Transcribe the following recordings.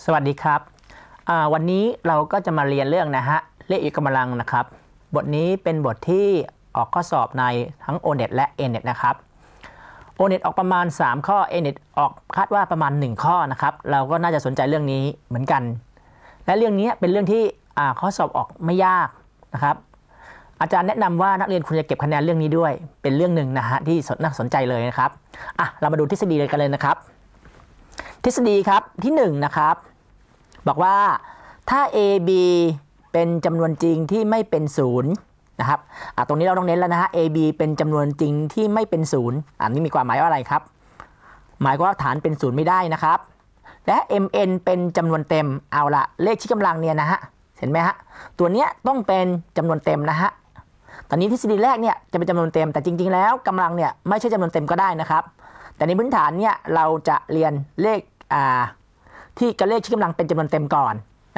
สวัสดีครับวันนี้เราก็จะมาเรียนเรื่องเลขยกกำลังนะครับบทนี้เป็นบทที่ออกข้อสอบในทั้ง O-NET และ A-NET นะครับ O-NET ออกประมาณ3ข้อ A-NET ออกคาดว่าประมาณ1ข้อนะครับเราก็น่าจะสนใจเรื่องนี้เหมือนกันและเรื่องนี้เป็นเรื่องที่ข้อสอบออกไม่ยากนะครับอาจารย์แนะนำว่านักเรียนควรจะเก็บคะแนนเรื่องนี้ด้วยเป็นเรื่องหนึ่งที่น่าสนใจเลยนะครับเรามาดูทฤษฎีกันเลยนะครับทฤษฎีครับที่1นะครับบอกว่าถ้า AB เป็นจำนวนจริงที่ไม่เป็นศูนย์นะครับตรงนี้เราต้องเน้นแล้วAB เป็นจำนวนจริงที่ไม่เป็นศูนย์นี่มีความหมายว่าอะไรครับหมายว่าฐานเป็นศูนย์ไม่ได้นะครับและ MN เป็นจำนวนเต็มเอาละเลขชี้กำลังเนี่ยเห็นไหมตัวเนี้ยต้องเป็นจำนวนเต็มตอนนี้ทฤษฎีแรกเนี่ยจะเป็นจำนวนเต็มแต่จริงๆแล้วกำลังเนี่ยไม่ใช่จำนวนเต็มก็ได้นะครับแต่ในพื้นฐานเนี่ยเราจะเรียนเลขที่กับเลขชี้กำลังเป็นจำนวนเต็มก่อน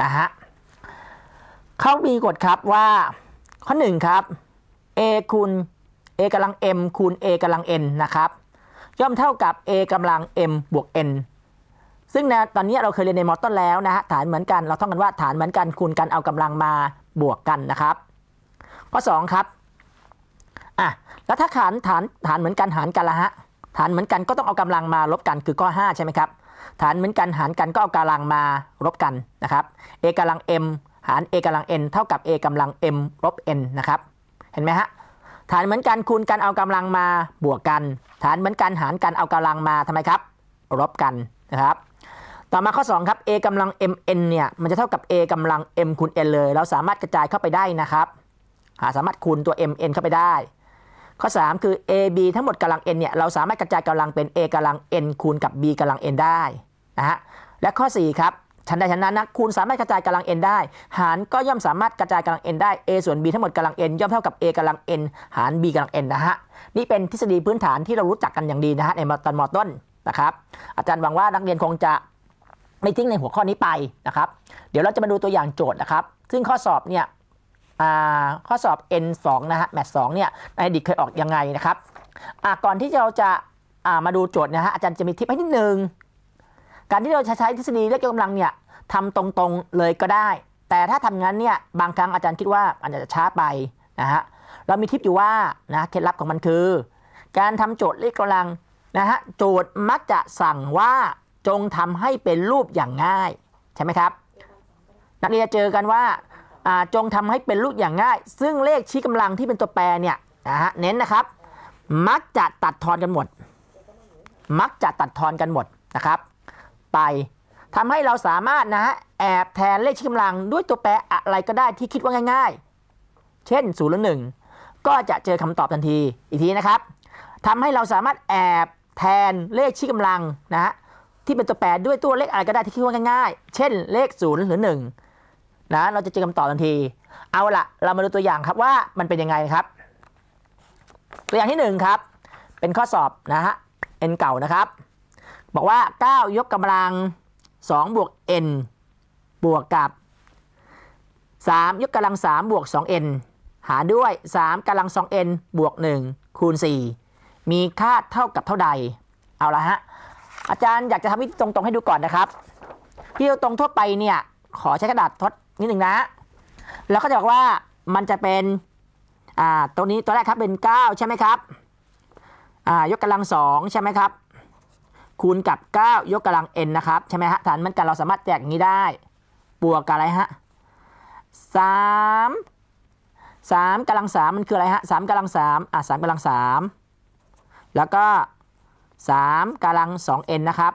เขามีกฎครับว่าข้อ1ครับ a คูณ a กำลัง m คูณ a กำลัง n นะครับย่อมเท่ากับ a กำลัง m บวก n ซึ่งตอนนี้เราเคยเรียนในม.ต้นแล้วฐานเหมือนกันเราท่องกันว่าฐานเหมือนกันคูณกันเอากำลังมาบวกกันนะครับข้อ2ครับแล้วถ้าฐานเหมือนกันหารกันละฐานเหมือนกันก็ต้องเอากำลังมาลบกันคือข้อ5ใช่ไหมครับฐานเหมือนกันหารกันก็เอากำลังมาลบกันนะครับ a กำลัง m หาร a กำลัง n เท่ากับ a กำลัง m ลบ n นะครับเห็นไหมฐานเหมือนกันคูณกันเอากำลังมาบวกกันฐานเหมือนกันหารกันเอากำลังมาทำไมครับลบกันนะครับต่อมาข้อ2ครับ a กำลัง mn เนี่ยมันจะเท่ากับ a กำลัง m คูณ n เลยเราสามารถกระจายเข้าไปได้นะครับสามารถคูณตัว mn เข้าไปได้ข้อ3คือ ab ทั้งหมดกำลัง n เนี่ยเราสามารถกระจายกำลังเป็น a กำลัง n คูณกับ b กำลัง n ได้และข้อ4ครับชั้นใดชั้นนั้นคูณสามารถกระจายกำลัง n ได้หารก็ย่อมสามารถกระจายกำลัง n ได้ a ส่วน b ทั้งหมดกำลัง n ย่อมเท่ากับ a กำลัง n หาร b กำลัง n นี่เป็นทฤษฎีพื้นฐานที่เรารู้จักกันอย่างดีในตอนม.ต้นนะครับอาจารย์หวังว่านักเรียนคงจะไม่ทิ้งในหัวข้อนี้ไปนะครับเดี๋ยวเราจะมาดูตัวอย่างโจทย์นะครับซึ่งข้อสอบเนี่ยข้อสอบ N2 แมท2เนี่ยในอดีตเคยออกยังไงนะครับก่อนที่เราจะมาดูโจทย์อาจารย์จะมีทิปให้นิดนึงการที่เราใช้ทฤษฎีเลขยกกำลังเนี่ยทำตรงๆเลยก็ได้แต่ถ้าทำงั้นเนี่ยบางครั้งอาจารย์คิดว่าอาจจะช้าไปเรามีทิปอยู่ว่าเคล็ดลับของมันคือการทำโจทย์เลขกำลังโจทย์มักจะสั่งว่าจงทำให้เป็นรูปอย่างง่ายใช่ไหมครับนักเรียนจะเจอกันว่าจงทำให้เป็นรูปอย่างง่ายซึ่งเลขชี้กำลังที่เป็นตัวแปรเนี่ยเน้นนะครับมักจะตัดทอนกันหมดนะครับไปทำให้เราสามารถแอบแทนเลขชี้กำลังด้วยตัวแปรอะไรก็ได้ที่คิดว่าง่ายๆเช่น0หรือ1ก็จะเจอคำตอบทันทีอีกทีนะครับทำให้เราสามารถแอบแทนเลขชี้กำลังที่เป็นตัวแปรด้วยตัวเลขอะไรก็ได้ที่คิดว่าง่ายๆเช่นเลข0หรือ1เราจะเจอคำตอบทันทีเอาละเรามาดูตัวอย่างครับว่ามันเป็นยังไงครับตัวอย่างที่1ครับเป็นข้อสอบn เก่านะครับบอกว่า9ยกกำลัง2บวก n บวกกับ3ยกกำลัง3บวก 2n หารด้วย3กำลัง 2n บวก1คูณ4มีค่าเท่ากับเท่าใดเอาละอาจารย์อยากจะทำวิธีตรงๆให้ดูก่อนนะครับวิธีตรงทั่วไปเนี่ยขอใช้กระดาษทดนิดหนึ่งแล้วก็จะบอกว่ามันจะเป็นตัวนี้ตัวแรกครับเป็น9ใช่ไหมครับยกกำลัง2ใช่ไหมครับคูณกับ9ยกกำลัง n นะครับใช่ไหมฐานเหมือนกันเราสามารถแจกอย่างนี้ได้บวกกับอะไร3กำลัง3มันคืออะไร3กำลัง3 3กำลัง3แล้วก็3กำลัง 2n นะครับ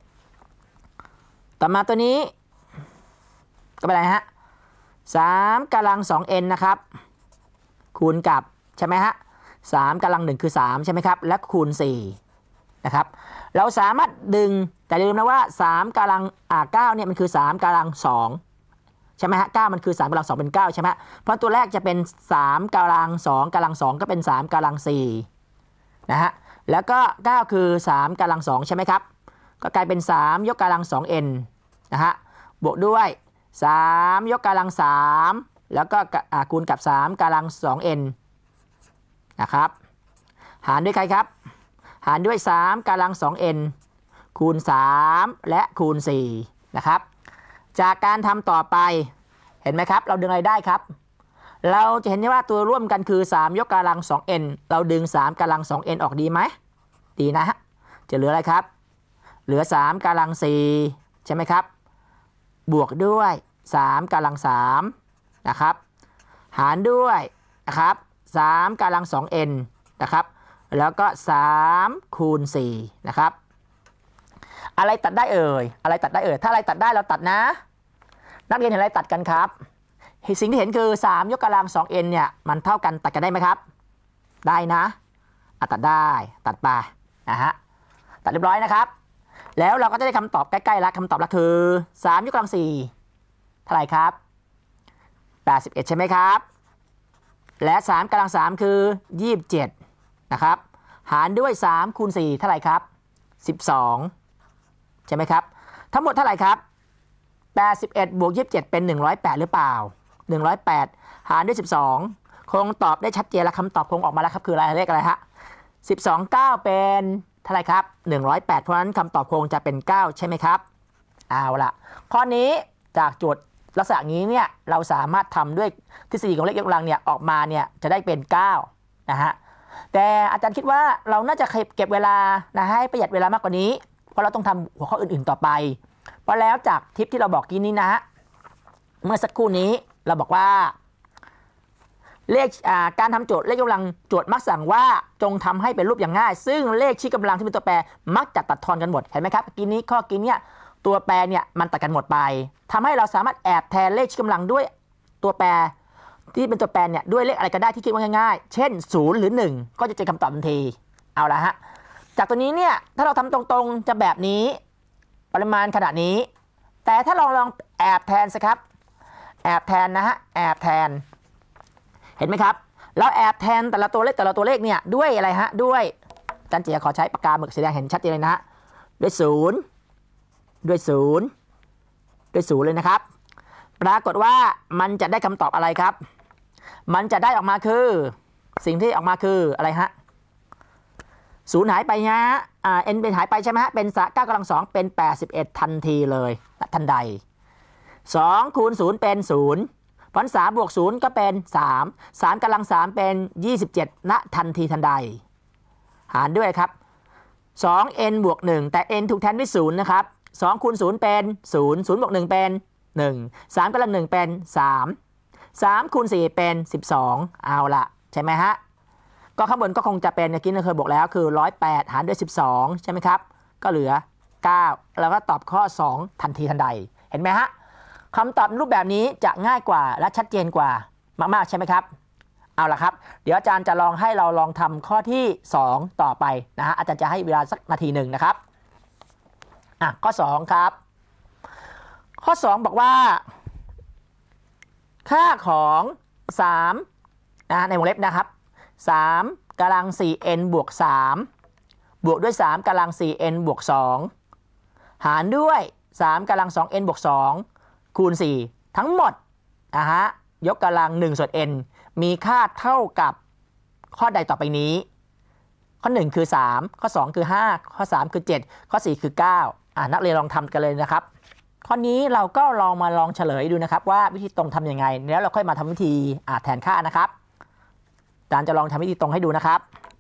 ต่อมาตัวนี้ก็เป็นอะไร3กำลัง 2n นะครับคูณกับใช่ไหม3กำลัง1คือ3ใช่ไหมครับและคูณ4นะครับเราสามารถดึงแต่อย่าลืมนะว่า3กำลัง9เนี่ยมันคือ3กำลัง2ใช่ไหม9มันคือ3กำลัง2เป็น9ใช่ไหมเพราะตัวแรกจะเป็น3กำลัง2กำลัง2ก็เป็น3กำลัง4แล้วก็9คือ3กำลัง2ใช่ไหมครับก็กลายเป็น3ยกกำลัง 2n บวกด้วย3ยกกำลัง3แล้วก็คูณกับ3กำลัง 2n นะครับหารด้วยใครครับหารด้วย3กำลัง 2n คูณ3และคูณ4นะครับจากการทำต่อไปเห็นไหมครับเราดึงอะไรได้ครับเราจะเห็นได้ว่าตัวร่วมกันคือ3ยกกำลัง 2n เราดึง3กำลัง 2n ออกดีไหมดีนะฮะจะเหลืออะไรครับเหลือ3กำลัง4ใช่ไหมครับบวกด้วย3กำลัง3นะครับหารด้วยนะครับ3กำลัง 2n นะครับแล้วก็3คูณ4นะครับอะไรตัดได้เอ่ยอะไรตัดได้เอ่ยถ้าอะไรตัดได้เราตัดนะนักเรียนเห็นอะไรตัดกันครับสิ่งที่เห็นคือ3ยกกำลัง 2n เนี่ยมันเท่ากันตัดกันได้ไหมครับได้นะตัดได้ตัดไปนะฮะตัดเรียบร้อยนะครับแล้วเราก็จะได้คำตอบใกล้ๆแล้วคำตอบละคือ3ยกกำลัง4เท่าไหร่ครับ81ใช่ไหมครับและ3กำลัง3คือ27นะครับหารด้วย3คูณ4เท่าไหร่ครับ12ใช่ไหมครับทั้งหมดเท่าไหร่ครับ81บวก27เป็น108หรือเปล่า108หารด้วย12คงตอบได้ชัดเจนแล้วคำตอบคงออกมาแล้วครับคืออะไรเลขอะไรฮะ12 9เป็นเท่าไหร่ครับ108เพราะฉะนั้นคำตอบคงจะเป็น9ใช่ไหมครับเอาละข้อนี้จากโจทย์ลักษณะนี้เนี่ยเราสามารถทำด้วยทฤษฎีของเลขยกกำลังเนี่ยออกมาเนี่ยจะได้เป็น9นะฮะแต่อาจารย์คิดว่าเราน่าจะเก็บเวลานะให้ประหยัดเวลามากกว่านี้เพราะเราต้องทำหัวข้ออื่นๆต่อไปเพราะแล้วจากทิปที่เราบอกกี้นี้นะฮะเมื่อสักครู่นี้เราบอกว่าเลขการทำโจทย์เลขยกกำลังโจทย์มักสั่งว่าจงทำให้เป็นรูปอย่างง่ายซึ่งเลขชี้กำลังที่เป็นตัวแปรมักจะตัดทอนกันหมดเห็นไหมครับข้อกี้เนี่ยตัวแปรเนี่ยมันตัดกันหมดไปทำให้เราสามารถแอบแทนเลขชี้กำลังด้วยตัวแปรที่เป็นตัวแปรเนี่ยด้วยเลขอะไรก็ได้ที่คิดว่าง่ายๆเช่น0หรือ1ก็จะเจอคำตอบทันทีเอาละฮะจากตัวนี้เนี่ยถ้าเราทำตรงๆจะแบบนี้ปริมาณขนาดนี้แต่ถ้าลองแอบแทนสิครับแอบแทนนะฮะแอบแทนเห็นไหมครับเราแอบแทนแต่ละตัวเลขเนี่ยด้วยอะไรฮะด้วยอาจารย์เจียขอใช้ปากกาหมึกสีแดงเห็นชัดเจนเลยนะฮะด้วย0ด้วย0เลยนะครับปรากฏว่ามันจะได้คำตอบอะไรครับมันจะได้ออกมาคือสิ่งที่ออกมาคืออะไรฮะ0หายไปนะn เป็นหายไปใช่ไหมฮะเป็น9กำลัง2เป็น81ทันทีเลยทันใด2คูณ0เป็น0เพราะ3บวก0ก็เป็น3กำลัง3เป็น27ณทันทีทันใดหารด้วยครับ 2n บวก1แต่ n ถูกแทนด้วย0นะครับ2คูณ0เป็น0 0บวก1เป็น1 3กำลัง1เป็น3คูณ4เป็น12เอาละใช่ไหมฮะก็ข้างบนก็คงจะเป็นเมื่อกี้เราเคยบอกแล้วคือ108หารด้วย12ใช่ไหมครับก็เหลือ9แล้วก็ตอบข้อ2ทันทีทันใดเห็นไหมฮะคำตอบรูปแบบนี้จะง่ายกว่าและชัดเจนกว่ามากๆใช่ไหมครับเอาละครับเดี๋ยวอาจารย์จะลองให้เราลองทำข้อที่2ต่อไปนะฮะอาจารย์จะให้เวลาสักนาทีหนึ่งนะครับข้อ2ครับข้อ2บอกว่าค่าของ3ในวงเล็บนะครับ3กำลัง 4n บวก3บวกด้วย3กำลัง 4n บวก2หารด้วย3กำลัง 2n บวก2คูณ4ทั้งหมดยกกำลัง1ส่วน n มีค่าเท่ากับข้อใดต่อไปนี้ข้อ1คือ3ข้อ2คือ5ข้อ3คือ7ข้อ4คือ9นักเรียนลองทำกันเลยนะครับข้อนี้เราก็ลองเฉลยดูนะครับว่าวิธีตรงทำยังไงแล้วเราค่อยมาทำวิธีแทนค่านะครับอาจารย์จะลองทำวิธีตรงให้ดูนะครับ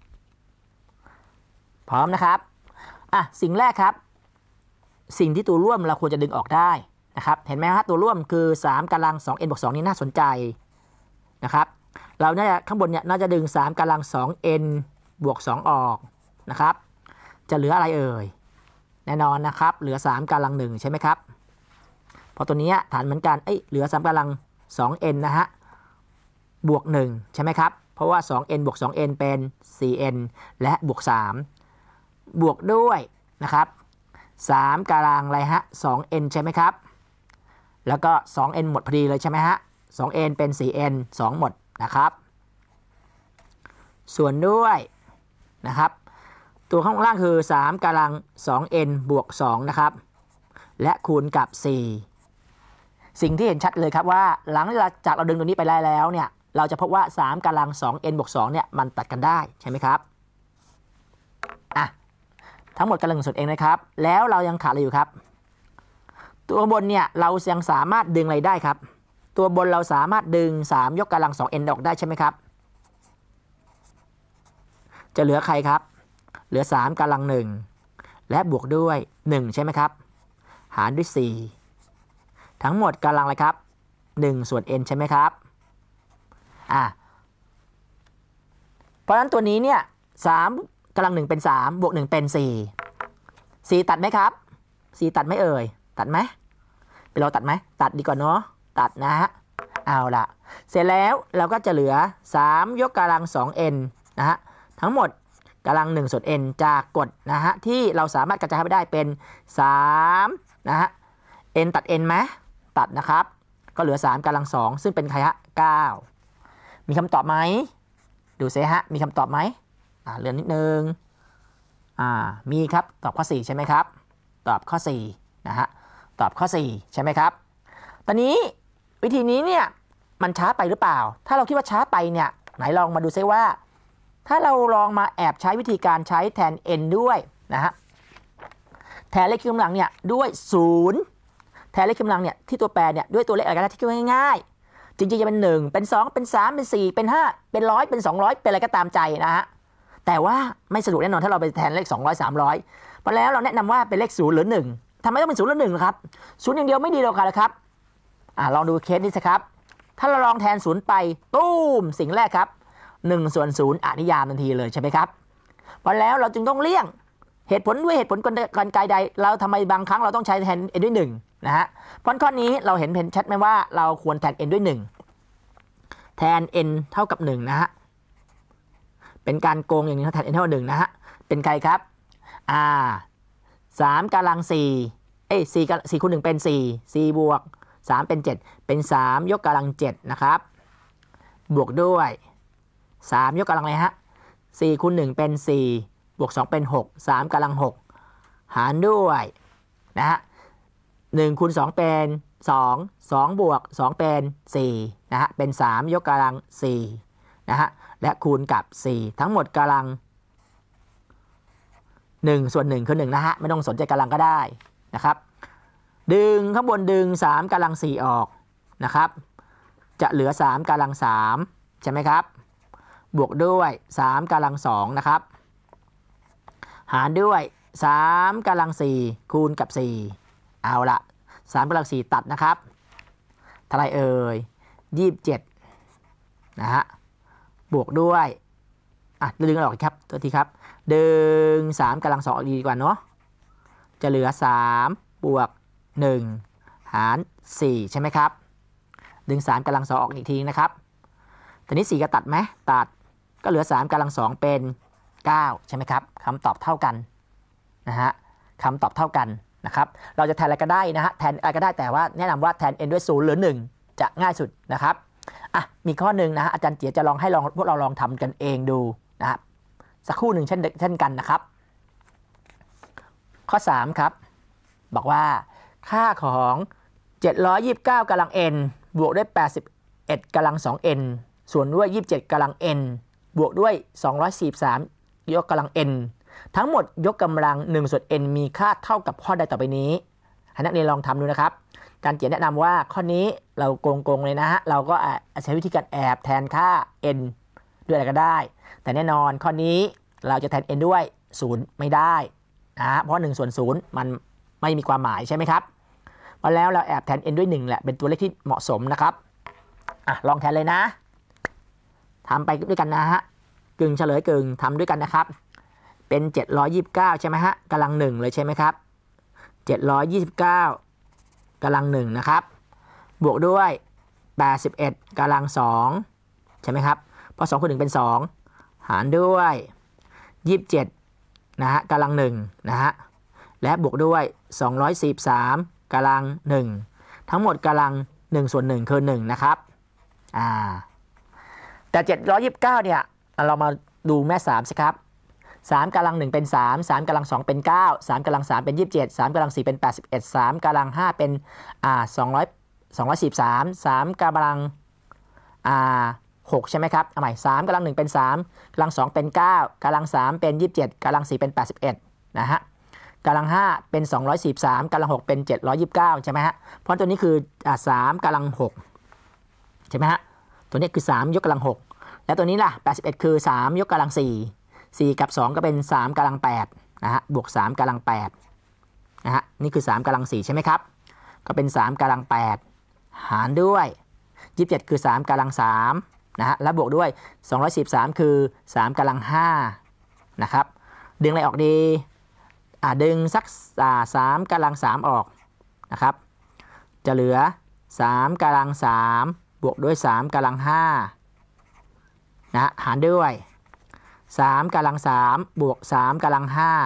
พร้อมนะครับสิ่งแรกครับสิ่งที่ตัวร่วมเราควรจะดึงออกได้นะครับเห็นไหมครับตัวร่วมคือ3กำลัง 2n บวก2นี่น่าสนใจนะครับเราน่าจะข้างบนเนี่ยน่าจะดึง3กำลัง 2n บวก2ออกนะครับจะเหลืออะไรเอ่ยแน่นอนนะครับเหลือ3กำลัง1ใช่ไหมครับพอตัวนี้ฐานเหมือนกันเหลือ3กำลัง 2n นะฮะบวก1ใช่ไหมครับเพราะว่า 2n บวก 2n เป็น 4n และบวก3บวกด้วยนะครับ3กำลังอะไรฮะ 2n ใช่ไหมครับแล้วก็ 2n หมดพอดีเลยใช่ไหมฮะ 2n เป็น 4n 2หมดนะครับส่วนด้วยนะครับตัวข้างล่างคือ3กำลัง 2n บวก2นะครับและคูณกับ4สิ่งที่เห็นชัดเลยครับว่าหลังจากเราดึงตัวนี้ไปแล้วเนี่ยเราจะพบว่า3กำลัง 2n บวก2เนี่ยมันตัดกันได้ใช่ไหมครับทั้งหมดกำลังส่วน n นะครับแล้วเรายังขาดอะไรอยู่ครับตัวบนเนี่ยเรายังสามารถดึงอะไรได้ครับตัวบนเราสามารถดึง3ยกกำลัง 2n ออกได้ใช่ไหมครับจะเหลือใครครับเหลือ3กำลัง1และบวกด้วย1ใช่ไหมครับหารด้วย4ทั้งหมดกำลังอะไรครับ1ส่วน n ใช่ไหมครับเพราะฉะนั้นตัวนี้เนี่ย3กำลัง1เป็น3บวก1เป็น4ตัดไหมครับ4ตัดไหมเอ่ยตัดไหมเป็นเราตัดไหมตัดดีกว่าเนาะตัดนะฮะเอาละเสร็จแล้วเราก็จะเหลือ3ยกกำลัง 2n นะฮะทั้งหมดกำลัง1ส่วน n จากกฎนะฮะที่เราสามารถกระจายไปได้เป็น3นะฮะ n ตัด n ไหมตัดนะครับก็เหลือ3กำลัง2ซึ่งเป็นใครฮะ9มีคำตอบไหมดูซิฮะมีคำตอบไหมเลื่อนนิดนึงมีครับตอบข้อ4ใช่ไหมครับตอบข้อ4นะฮะตอบข้อ4ใช่ไหมครับตอนนี้วิธีนี้เนี่ยมันช้าไปหรือเปล่าถ้าเราคิดว่าช้าไปเนี่ยไหนลองมาดูซิว่าถ้าเราลองมาแอบใช้วิธีการใช้แทน n ด้วยนะฮะแทนเลขคี่กำลังเนี่ยด้วย0แทนเลขคี่กำลังเนี่ยที่ตัวแปรเนี่ยด้วยตัวเลขอะไรก็ได้ที่คิดง่ายๆจริงๆจะเป็น1เป็น2เป็น3เป็น4เป็น5เป็น100เป็น200เป็นอะไรก็ตามใจนะฮะแต่ว่าไม่สะดวกแน่นอนถ้าเราไปแทนเลข200 300เพราะแล้วเราแนะนำว่าเป็นเลข0หรือ1ทำไมต้องเป็น0หรือ1ครับ0อย่างเดียวไม่ดีหรอกครับลองดูเคสนี้สิครับถ้าเราลองแทน0ไปตู้มสิ่งแรกครับ1ส่วน0นิยามทันทีเลยใช่ไหมครับเพราะแล้วเราจึงต้องเลี่ยงเหตุผลด้วยเหตุผลกลไกใดเราทำไมบางครั้งเราต้องใช้แทน n ด้วย1นะฮะเพราะข้อนี้เราเห็นชัดไหมว่าเราควรแทน n ด้วย1แทน n เท่ากับ1นะฮะเป็นการโกงอย่างนี้แทน n เท่ากับ1นะฮะเป็นใครครับ3กำลัง4คูณ1เป็น4บวก3เป็น7เป็น3ยกกำลัง7นะครับบวกด้วย3ยกกำลังอะไรฮะ4คูณ1เป็น4บวก2เป็น6 3กำลัง6หารด้วยนะฮะ1คูณ2เป็น2บวก2เป็น4นะฮะเป็น3ยกกำลัง4นะฮะและคูณกับ4ทั้งหมดกำลัง1ส่วน1คือ1นะฮะไม่ต้องสนใจกำลังก็ได้นะครับดึงข้างบนดึง3กำลัง4ออกนะครับจะเหลือ3กำลัง3ใช่ไหมครับบวกด้วย3กำลัง2นะครับหารด้วย3กำลัง4คูณกับ4เอาละ3กำลัง4ตัดนะครับเท่าไรเอ่ย27นะฮะบวกด้วยดึงออกครับตัวทีครับดึง3กำลัง2ออกดีกว่าเนาะจะเหลือ3บวก1หาร4ใช่ไหมครับดึง3กำลัง2ออกอีกทีนะครับทีนี้4ก็ตัดไหมตัดก็เหลือ3กำลัง2เป็น9ใช่ไหมครับคำตอบเท่ากันนะฮะคำตอบเท่ากันนะครับเราจะแทนอะไรก็ได้นะฮะแทนอะไรก็ได้แต่ว่าแนะนำว่าแทน n ด้วย0หรือ1จะง่ายสุดนะครับมีข้อหนึ่งนะฮะอาจารย์เจี๋ยจะลองให้พวกเราลองทำกันเองดูนะครับสักครู่หนึ่งเช่นกันนะครับข้อ3ครับบอกว่าค่าของ729กำลัง n บวกด้วย81กำลัง 2n ส่วนด้วย27กำลัง n บวกด้วย243ยกกำลัง n ทั้งหมดยกกำลัง1ส่วน n มีค่าเท่ากับข้อใดต่อไปนี้ให้นักเรียนลองทำดูนะครับอาจารย์เจี๋ยแนะนำว่าข้อนี้เราโกงเลยนะฮะเราก็ใช้วิธีการแอบแทนค่า n ด้วยอะไรก็ได้แต่แน่นอนข้อนี้เราจะแทน n ด้วย0ไม่ได้นะเพราะ1ส่วน0มันไม่มีความหมายใช่ไหมครับพอแล้วเราแอบแทน n ด้วย1แหละเป็นตัวเลขที่เหมาะสมนะครับลองแทนเลยนะทำไปด้วยกันนะฮะกึ่งเฉลยกึ่งทำด้วยกันนะครับเป็น729ใช่ไหมฮะกำลัง1เลยใช่ไหมครับ729กำลัง1นะครับบวกด้วย81กำลัง2ใช่ไหมครับเพราะ2คูณ1เป็น2หารด้วย27นะฮะกำลัง1นะฮะและบวกด้วย243กำลัง1ทั้งหมดกำลัง1ส่วน1คือ1นะครับแต่729เนี่ยเรามาดูแม่3สิครับ3กำลัง1เป็น3 3กำลัง2เป็น9 3กำลัง3เป็น27 3กำลัง4เป็น81 3กำลัง5เป็น243 3กำลัง6ใช่ไหมครับเอาใหม่3กำลัง1เป็น3กำลัง2เป็น9กำลัง3เป็น27กำลัง4เป็น81นะฮะกำลัง5เป็น243กำลัง6เป็น729ใช่ไหมฮะเพราะตัวนี้คือ3กำลัง6ใช่ไหมฮะตัวนี้คือ3ยกกำลัง6แล้วตัวนี้ล่ะ81คือ3ยกกำลัง4กับ2ก็เป็น3กำลัง8นะฮะบวก3กำลัง8นะฮะนี่คือ3กำลัง4ใช่ไหมครับก็เป็น3กำลัง8หารด้วย27คือ3กำลัง3นะฮะแล้วบวกด้วย243คือ3กำลัง5นะครับดึงอะไรออกดีดึงสัก3กำลัง3ออกนะครับจะเหลือ3กำลัง3บวกด้วย3กำลัง5นะหารด้วย3กำลัง3บวก3กำลัง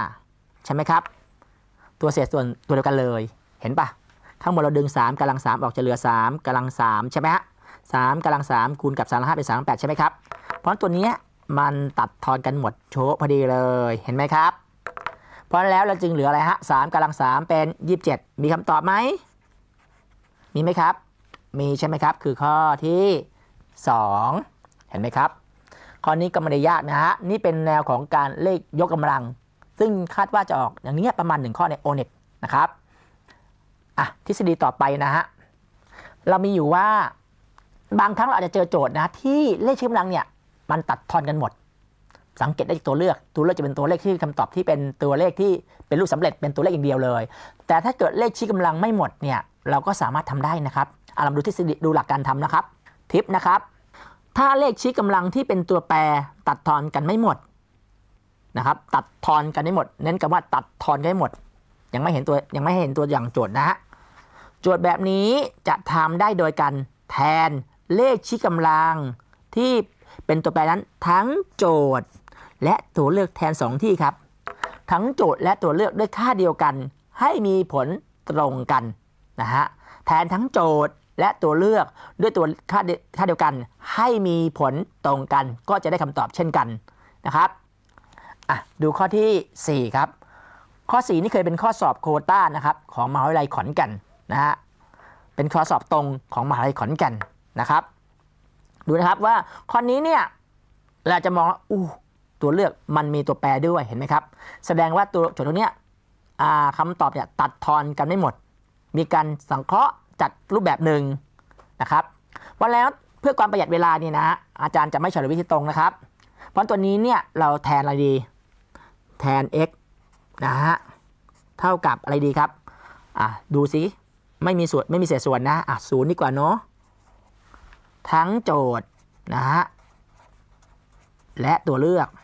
5ใช่ไหมครับตัวเศษส่วนตัวเดียวกันเลยเห็นปะข้างบนเราดึง3กำลัง3ออกจะเหลือ3กำลัง3ใช่ไหมฮะ3กำลัง3คูณกับ3กำลัง5เป็น3กำลัง8ใช่ไหมครับเพราะตัวนี้มันตัดทอนกันหมดโชว์พอดีเลยเห็นไหมครับเพราะแล้วเราจึงเหลืออะไรฮะ3กำลัง3เป็น27มีคำตอบไหมมีไหมครับมีใช่ไหมครับคือข้อที่2เห็นไหมครับข้อนี้ก็ไม่ได้ยากนะฮะนี่เป็นแนวของการเลขยกกำลังซึ่งคาดว่าจะออกอย่างนี้ประมาณ1ข้อใน O-NET นะครับทฤษฎีต่อไปนะฮะเรามีอยู่ว่าบางครั้งเราอาจจะเจอโจทย์นะที่เลขชี้กำลังเนี่ยมันตัดทอนกันหมดสังเกตได้จากตัวเลือกจะเป็นตัวเลขที่คำตอบที่เป็นตัวเลขที่เป็นรูปสำเร็จเป็นตัวเลขอย่างเดียวเลยแต่ถ้าเกิดเลขชี้กำลังไม่หมดเนี่ยเราก็สามารถทำได้นะครับเรามาดูทฤษฎีดูหลักการทำนะครับทิปนะครับถ้าเลขชี้กำลังที่เป็นตัวแปรตัดทอนกันไม่หมดนะครับตัดทอนกันไม่หมดเน้นคำว่าตัดทอนกันไม่หมดยังไม่เห็นตัวอย่างโจทย์นะฮะโจทย์แบบนี้จะทำได้โดยการแทนเลขชี้กำลังที่เป็นตัวแปรนั้นทั้งโจทย์และตัวเลือกแทน2ที่ครับทั้งโจทย์และตัวเลือกด้วยค่าเดียวกันให้มีผลตรงกันนะฮะแทนทั้งโจทย์และตัวเลือกด้วยตัวค่าเดียวกันให้มีผลตรงกันก็จะได้คำตอบเช่นกันนะครับดูข้อที่4ครับข้อ4นี่เคยเป็นข้อสอบโควต้านะครับของมหาวิทยาลัยขอนแก่นนะฮะเป็นข้อสอบตรงของมหาวิทยาลัยขอนแก่นนะครับดูนะครับว่าข้อนี้เนี่ยเราจะมองตัวเลือกมันมีตัวแปรด้วยเห็นไหมครับแสดงว่าตัวโจทย์ตัวเนี้ยคำตอบเนี่ยตัดทอนกันไม่หมดมีการสังเคราะห์จัดรูปแบบหนึ่งนะครับว่าแล้วเพื่อความประหยัดเวลานี่นะฮะอาจารย์จะไม่เฉลยวิธีตรงนะครับเพราะตัวนี้เนี่ยเราแทนอะไรดีแทน x นะฮะเท่ากับอะไรดีครับดูสิไม่มีเศษส่วนนะ0ดีกว่าเนาะทั้งโจทย์นะฮะและตัวเลือก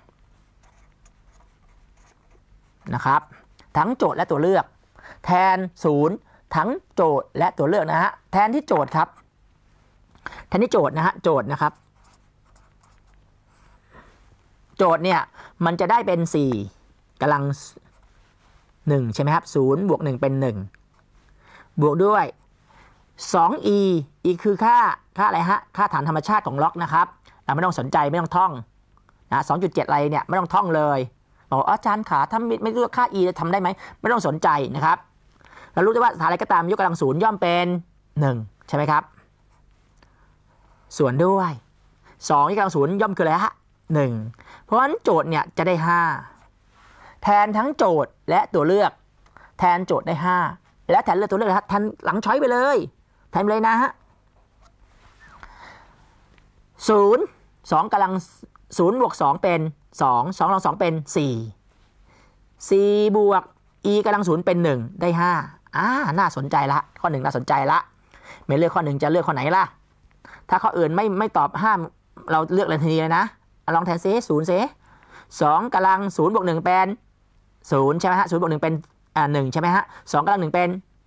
นะครับทั้งโจทย์และตัวเลือกแทน0ทั้งโจทย์และตัวเลือกนะฮะแทนที่โจทย์ครับแทนที่โจทย์นะฮะโจทย์นะครับโจทย์เนี่ยมันจะได้เป็น4กำลัง1ใช่ไหมครับ0บวก1เป็น1บวกด้วย 2e คือค่าอะไรฮะค่าฐานธรรมชาติของล็อกนะครับเราไม่ต้องสนใจไม่ต้องท่องนะ 2.7 อะไรเนี่ยไม่ต้องท่องเลยบอกอาจารย์ขาถ้าไม่รู้ค่า e จะทำได้ไหมไม่ต้องสนใจนะครับเรารู้ได้ว่าฐานอะไรก็ตามยกกำลัง0ย่อมเป็น1ใช่ไหมครับส่วนด้วย2ยกกำลัง0ย่อมคืออะไรฮะ1เพราะฉะนั้นโจทย์เนี่ยจะได้5แทนทั้งโจทย์และตัวเลือกแทนโจทย์ได้5และแทนเลือกตัวเลือกครับแทนหลังช้อยไปเลยแทนเลยนะฮะ2กำลัง0บวก2เป็น2 2ลอง2เป็น4บวก e กำลัง0เป็น1ได้5น่าสนใจละข้อ1น่าสนใจละไม่เลือกข้อ1จะเลือกข้อไหนล่ะถ้าข้ออื่นไม่ตอบ5เราเลือกเลยทีเดียวนะลองแทนซิ0ซิ2กำลัง0บวก1เป็น0ใช่ไหมฮะ0บวก1เป็น1ใช่ไหมฮะ2กำลัง1เป็น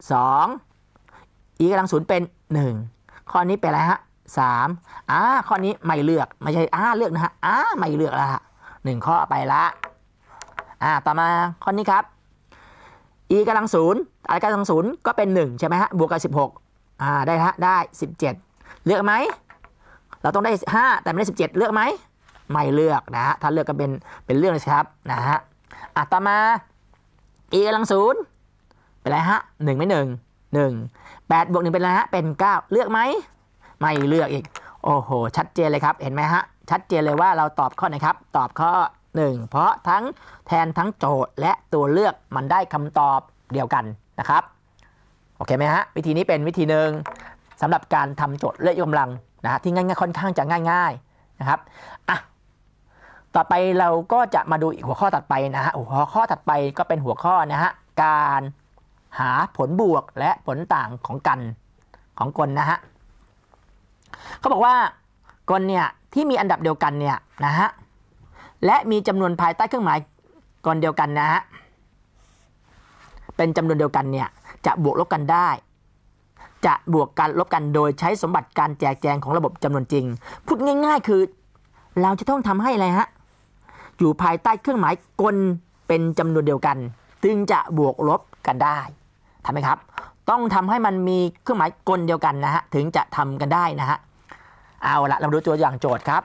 2 e กำลัง0เป็น1ข้อนี้เป็นอะไรฮะ3ข้อนี้ไม่เลือกไม่ใช่เลือกนะฮะไม่เลือกละ1ข้อไปละต่อมาข้อนี้ครับ e กำลัง0อะไรกำลัง0ก็เป็น1ใช่ไหมฮะบวกกับ16ได้ฮะได้17เลือกไหมเราต้องได้5แต่ไม่ได้17เลือกไหมไม่เลือกนะฮะถ้าเลือกก็เป็นเรื่องเลยครับนะฮะต่อมา e กำลัง0เป็นอะไรฮะ1ไม่1 8บวก1เป็นอะไรฮะเป็น9เลือกไหมไม่เลือกอีกโอ้โหชัดเจนเลยครับเห็นไหมฮะชัดเจนเลยว่าเราตอบข้อไหนครับตอบข้อ 1เพราะทั้งแทนทั้งโจทย์และตัวเลือกมันได้คำตอบเดียวกันนะครับโอเคไหมฮะวิธีนี้เป็นวิธีหนึ่งสำหรับการทำโจทย์เลือกยกกำลังนะฮะที่ง่ายๆค่อนข้างจะง่ายๆนะครับต่อไปเราก็จะมาดูอีกหัวข้อถัดไปนะฮะหัวข้อถัดไปก็เป็นหัวข้อนะฮะการหาผลบวกและผลต่างของกลนะฮะเขาบอกว่ากลเนี่ยที่มีอันดับเดียวกันเนี่ยนะฮะและมีจำนวนภายใต้เครื่องหมายกลเดียวกันนะฮะเป็นจำนวนเดียวกันเนี่ยจะบวกลบกันได้จะบวกกันลบกันโดยใช้สมบัติการแจกแจงของระบบจำนวนจริงพูดง่ายๆคือเราจะต้องทำให้อะไรฮะอยู่ภายใต้เครื่องหมายกลเป็นจำนวนเดียวกันจึงจะบวกลบกันได้ทำไหมครับต้องทำให้มันมีเครื่องหมายกลเดียวกันนะฮะถึงจะทำกันได้นะฮะเอาละเราดูตัวอย่างโจทย์ครับ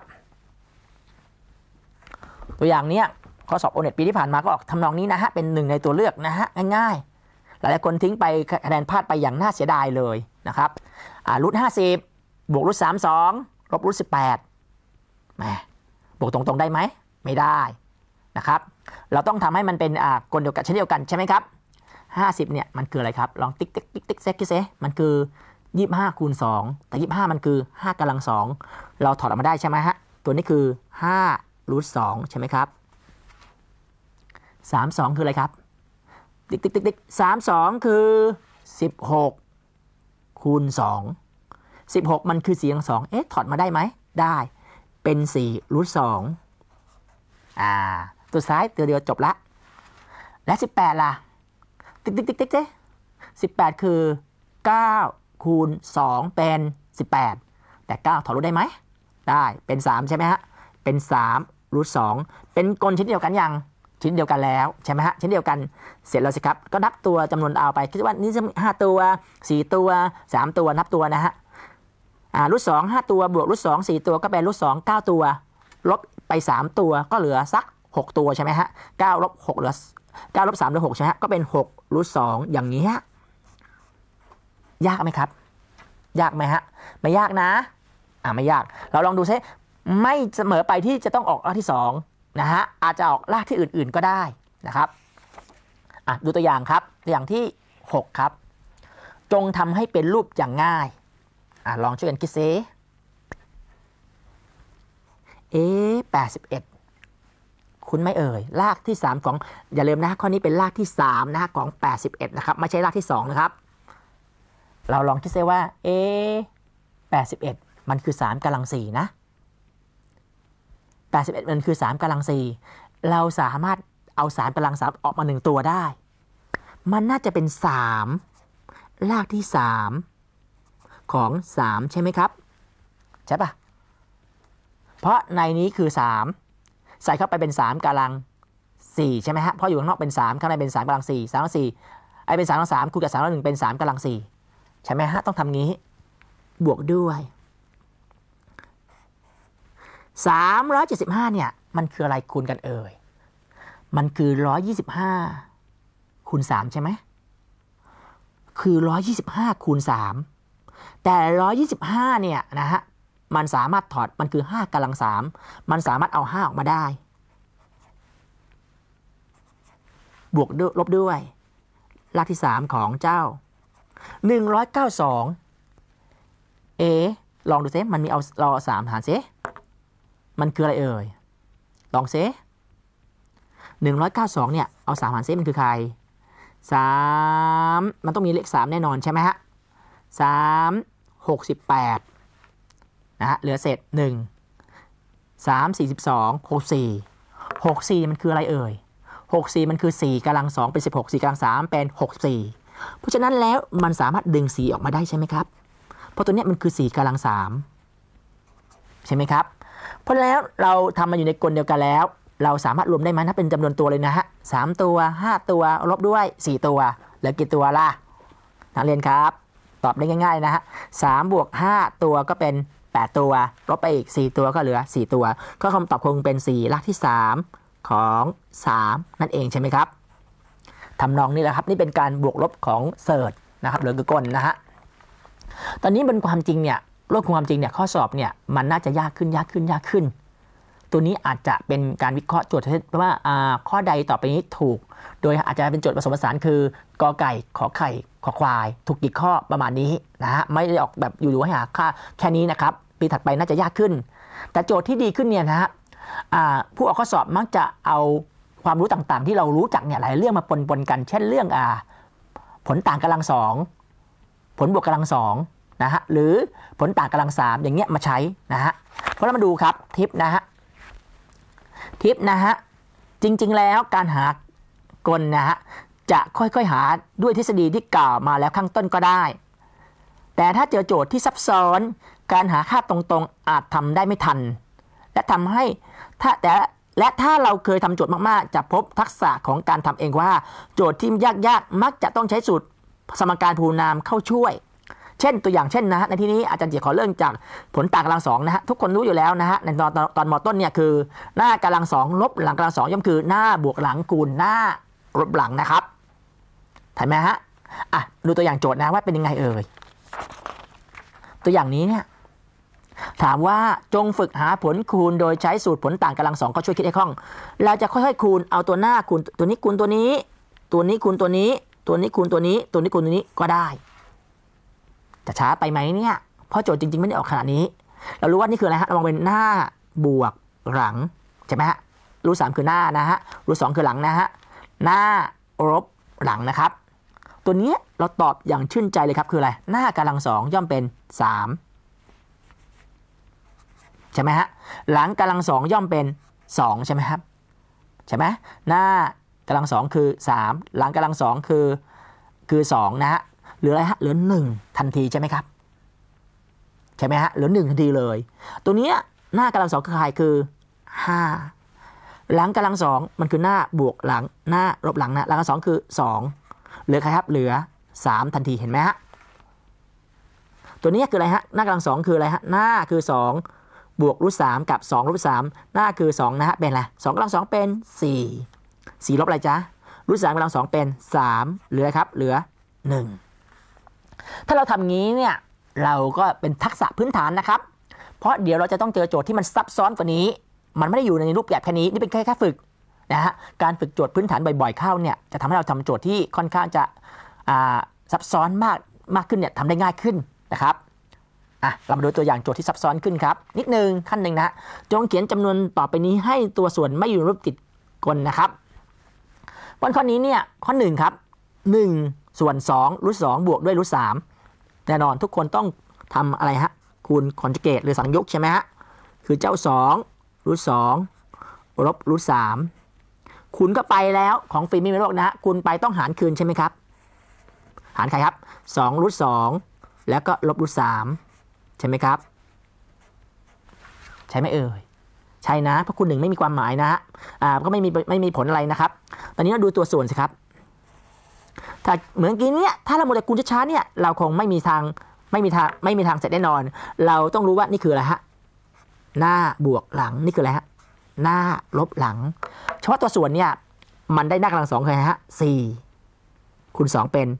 ตัวอย่างเนี้ยข้อสอบโอเน็ตปีที่ผ่านมาก็ออกทำนองนี้นะฮะเป็นหนึ่งในตัวเลือกนะฮะง่ายๆหลายๆคนทิ้งไปคะแนนพลาดไปอย่างน่าเสียดายเลยนะครับรูท50บวกรูท32ลบรูท18แหมบวกตรงๆได้ไหมไม่ได้นะครับเราต้องทำให้มันเป็นกลเดียวกันเช่นเดียวกันใช่ไหมครับ50เนี่ยมันคืออะไรครับลองติ๊กติ๊กติ๊กติ๊กเซ็กเซมันคือ25คูณ2แต่25มันคือ5กำลัง2เราถอดออกมาได้ใช่ไหมฮะตัวนี้คือ5รูท2ใช่ไหมครับ32คืออะไรครับติ๊กติ๊กติ๊กติ๊ก32คือ16คูณ2 16มันคือ4กำลัง2ถอดมาได้ไหมได้เป็น4รูท2ตัวซ้ายตัวเดียวจบละและ18ล่ะติ๊กติ๊กติ๊กติ๊ก18คือ9คูณ2เป็น18แต่9ถอดรูทได้ไหมได้เป็น3ใช่ไหมฮะเป็น3รูท2เป็นกลชิ้นเดียวกันยังชิ้นเดียวกันแล้วใช่ไหมฮะชิ้นเดียวกันเสร็จแล้วสิครับก็นับตัวจำนวนเอาไปคิดว่านี่จะ5ตัว4ตัว3ตัวนับตัวนะฮะรูท2 5ตัวบวกรูท2 4ตัวก็เป็นรูท2 9ตัวลบไป3ตัวก็เหลือสัก6ตัวใช่ไหมฮะ9ลบ6เหลือ9ลบ3เหลือ6ใช่ไหมฮะก็เป็น6รูท2อย่างนี้ยากไหมครับยากไหมฮะไม่ยากนะไม่ยากเราลองดูซิไม่เสมอไปที่จะต้องออกรากที่2นะฮะอาจจะออกรากที่อื่นๆก็ได้นะครับดูตัวอย่างครับตัวอย่างที่6ครับจงทำให้เป็นรูปอย่างง่ายลองช่วยกันคิดซิ81คุณไม่เอ่ยรากที่3ของอย่าลืมนะข้อนี้เป็นรากที่3นะของ81นะครับไม่ใช่รากที่2นะครับเราลองคิดซิว่า81มันคือ3กำลัง4นะ81มันคือ3กำลัง4เราสามารถเอา3กำลัง3ออกมา1ตัวได้มันน่าจะเป็น3รากที่3ของ3ใช่ไหมครับใช่ปะเพราะในนี้คือ3ใส่เข้าไปเป็น3กำลัง4ใช่ไหมฮะเพราะอยู่ข้างนอกเป็น3ข้างในเป็น3กำลัง4 3กำลัง4เป็น3กำลัง3คูณกับ3กำลัง1เป็น3กำลัง4ใช่ไหมฮะต้องทำงี้บวกด้วย375เนี่ยมันคืออะไรคูณกันเอ่ยมันคือ125คูณ3ใช่ไหมคือ125คูณ3แต่125เนี่ยนะฮะมันสามารถถอดมันคือ5กำลัง3มันสามารถเอา5ออกมาได้บวกด้วยลบด้วยรากที่3ของเจ้า192ลองดูซิมันมีเอาเรา3หารซิมันคืออะไรเอ่ยลองซิ192เนี่ยเอา3หารซิมันคือใคร3มันต้องมีเลข3แน่นอนใช่ไหมฮะ3 68นะฮะเหลือเศษ1 3 42 64มันคืออะไรเอ่ย64มันคือ4กำลัง2เป็น16 4กำลัง3เป็น64เพราะฉะนั้นแล้วมันสามารถดึง4ออกมาได้ใช่ไหมครับเพราะตัวนี้มันคือ4กำลัง3ใช่ไหมครับเพราะแล้วเราทำมาอยู่ในกลเดียวกันแล้วเราสามารถรวมได้ไหมถ้าเป็นจำนวนตัวเลยนะฮะ3ตัว5ตัวลบด้วย4ตัวเหลือกี่ตัวล่ะนักเรียนครับตอบได้ง่ายๆนะฮะ3บวก5ตัวก็เป็น8ตัวลบไปอีก4ตัวก็เหลือ4ตัวก็คำตอบคงเป็น4รากที่3ของ3นั่นเองใช่ไหมครับทำนองนี้แหละครับนี่เป็นการบวกลบของเสิร์ชนะครับหรือกลนะฮะตอนนี้เป็นความจริงเนี่ยโลกความจริงเนี่ยข้อสอบเนี่ยมันน่าจะยากขึ้นตัวนี้อาจจะเป็นการวิเคราะห์โจทย์ว่าข้อใดต่อไปนี้ถูกโดยอาจจะเป็นโจทย์ผสมผสานคือกอไก่ขอไข่ขอควายถูกกี่ข้อประมาณนี้นะฮะไม่ได้ออกแบบอยู่ๆให้หาค่าแค่นี้นะครับปีถัดไปน่าจะยากขึ้นแต่โจทย์ที่ดีขึ้นเนี่ยนะฮะผู้ออกข้อสอบมักจะเอาความรู้ต่างๆที่เรารู้จักเนี่ยหลายเรื่องมาปนกันเช่นเรื่องผลต่างกำลังสองผลบวกกำลังสองนะฮะหรือผลต่างกำลังสามอย่างเงี้ยมาใช้นะฮะเพราะเรามาดูครับทิปนะฮะจริงๆแล้วการหากลนะฮะจะค่อยๆหาด้วยทฤษฎีที่กล่าวมาแล้วข้างต้นก็ได้แต่ถ้าเจอโจทย์ที่ซับซ้อนการหาค่าตรงๆอาจทำได้ไม่ทันและทำให้ถ้าเราเคยทำโจทย์มากๆจะพบทักษะของการทำเองว่าโจทย์ที่ยากๆมักจะต้องใช้สูตรสมการภูมินามเข้าช่วยเช่นตัวอย่างเช่นนะฮะในที่นี้อาจารย์จะขอเริ่มจากผลต่างกำลังสองนะฮะทุกคนรู้อยู่แล้วนะฮะในตอนม.ต้นเนี่ยคือหน้ากำลังสองลบหลังกำลังสองย่อมคือหน้าบวกหลังคูณหน้าลบหลังนะครับเห็นไหมฮะดูตัวอย่างโจทย์นะว่าเป็นยังไงเอ่ยตัวอย่างนี้เนี่ยถามว่าจงฝึกหาผลคูณโดยใช้สูตรผลต่างกำลังสองก็ช่วยคิดให้คล่องเราจะค่อยๆคูณเอาตัวหน้าคูณตัวนี้คูณตัวนี้ตัวนี้คูณตัวนี้ตัวนี้คูณตัวนี้ตัวนี้คูณตัวนี้ก็ได้จะช้าไปไหมเนี่ยเพราะโจทย์จริงๆไม่ได้ออกขนาดนี้เรารู้ว่านี่คืออะไรฮะเรามองเป็นหน้าบวกหลังใช่ไหมฮะรูท3คือหน้านะฮะรูท2คือหลังนะฮะหน้าลบหลังนะครับตัวนี้เราตอบอย่างชื่นใจเลยครับคืออะไรหน้ากำลังสองย่อมเป็น3ใช่ไหมฮะหลังกำลังสองย่อมเป็น2ใช่ไหมครับใช่ไหมหน้ากำลังสองคือ3หลังกำลังสองคือ2นะฮะเหลืออะไรฮะเหลือ1ทันทีใช่ไหมครับใช่ไหมฮะเหลือ1ทันทีเลยตัวนี้หน้ากำลังสองคือใครคือ5หลังกำลังสองมันคือหน้าบวกหลังหน้าลบหลังนะหลังกำลังสองคือ2เหลือใครครับเหลือ3ทันทีเห็นไหมฮะตัวนี้คืออะไรฮะหน้ากำลังสองคืออะไรฮะหน้าคือ2บวกรูท3กับ2ลบ3หน้าคือ2นะฮะเป็นอะไร2กำลังสองเป็น4ลบอะไรจ๊ะรูท3กำลังสองเป็น3เหลืออะไรครับเหลือ1ถ้าเราทำงี้เนี่ยเราก็เป็นทักษะพื้นฐานนะครับเพราะเดี๋ยวเราจะต้องเจอโจทย์ที่มันซับซ้อนกว่านี้มันไม่ได้อยู่ในรูปแบบแค่นี้นี่เป็นแค่ฝึกนะฮะการฝึกโจทย์พื้นฐานบ่อยๆเข้าเนี่ยจะทำให้เราทำโจทย์ที่ค่อนข้างจะซับซ้อนมากขึ้นเนี่ยทำได้ง่ายขึ้นนะครับเรามาดูตัวอย่างโจทย์ที่ซับซ้อนขึ้นครับนิดนึงขั้นหนึ่งนะจงเขียนจำนวนต่อไปนี้ให้ตัวส่วนไม่อยู่ในรูปติดกลนะครับข้อนี้เนี่ยข้อ1ครับ1ส่วน2รูท2บวกด้วยรูท3แน่นอนทุกคนต้องทำอะไรฮะคูณคอนจูเกตหรือสังยุกต์ใช่ไหมฮะคือเจ้า2รูท2ลบรูท3คูณก็ไปแล้วของฟรีไม่มีโลกนะฮะคูณไปต้องหารคืนใช่ไหมครับหารใครครับ2รูท2แล้วก็ลบรูท3ใช่ไหมครับใช่ไหมเอ่ยใช่นะเพราะคูณ1ไม่มีความหมายนะฮะก็ไม่มีผลอะไรนะครับตอนนี้เราดูตัวส่วนสิครับถ้าเหมือนกี้เนี่ยถ้าเราโมเดลคูณช้าๆเนี่ยเราคงไม่มีทางเสร็จแน่นอนเราต้องรู้ว่านี่คืออะไรฮะหน้าบวกหลังนี่คืออะไรฮะหน้าลบหลังเฉพาะตัวส่วนเนี่ยมันได้หน้ากำลังสองคืออะไรฮะ4คูณ2เป็น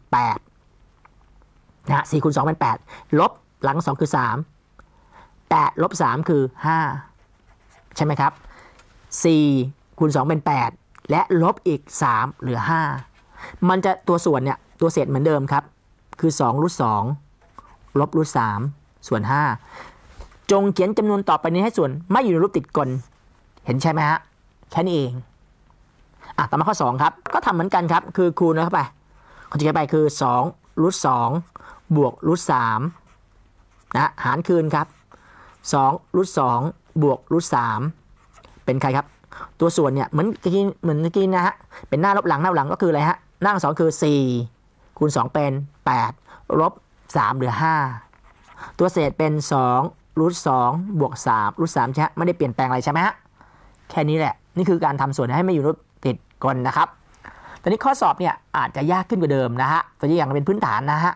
8นะฮะ4คูณ2เป็น8ลบหลัง2คือ3แต่ลบ3คือ5ใช่ไหมครับ4คูณ2เป็น8และลบอีก3เหลือ5มันจะตัวส่วนเนี่ยตัวเศษเหมือนเดิมครับคือ2รูท2ลบรูท3ส่วน5จงเขียนจำนวนต่อไปนี้ให้ส่วนไม่อยู่ในรูปติดกลเห็นใช่ไหมฮะแค่นี้เองต่อมาข้อ2ครับก็ทำเหมือนกันครับคือคูณเข้าไปคอนจูเกตไปคือ2รูท2บวกรูท3นะหารคืนครับ2รูท2บวกรูท3เป็นใครครับตัวส่วนเนี่ยเหมือนเมื่อกี้นะฮะเป็นหน้าลบหลังก็คืออะไรฮะหน้า2คือ4คูณ2เป็น8ลบ3เหลือ5ตัวเศษเป็น2รูท2บวก3รูท3ใช่ไหมไม่ได้เปลี่ยนแปลงอะไรใช่ไหมฮะแค่นี้แหละนี่คือการทำส่วนให้ไม่อยู่รูปติดกลนะครับตอนนี้ข้อสอบเนี่ยอาจจะยากขึ้นกว่าเดิมนะฮะตัวอย่างเป็นพื้นฐานนะฮะ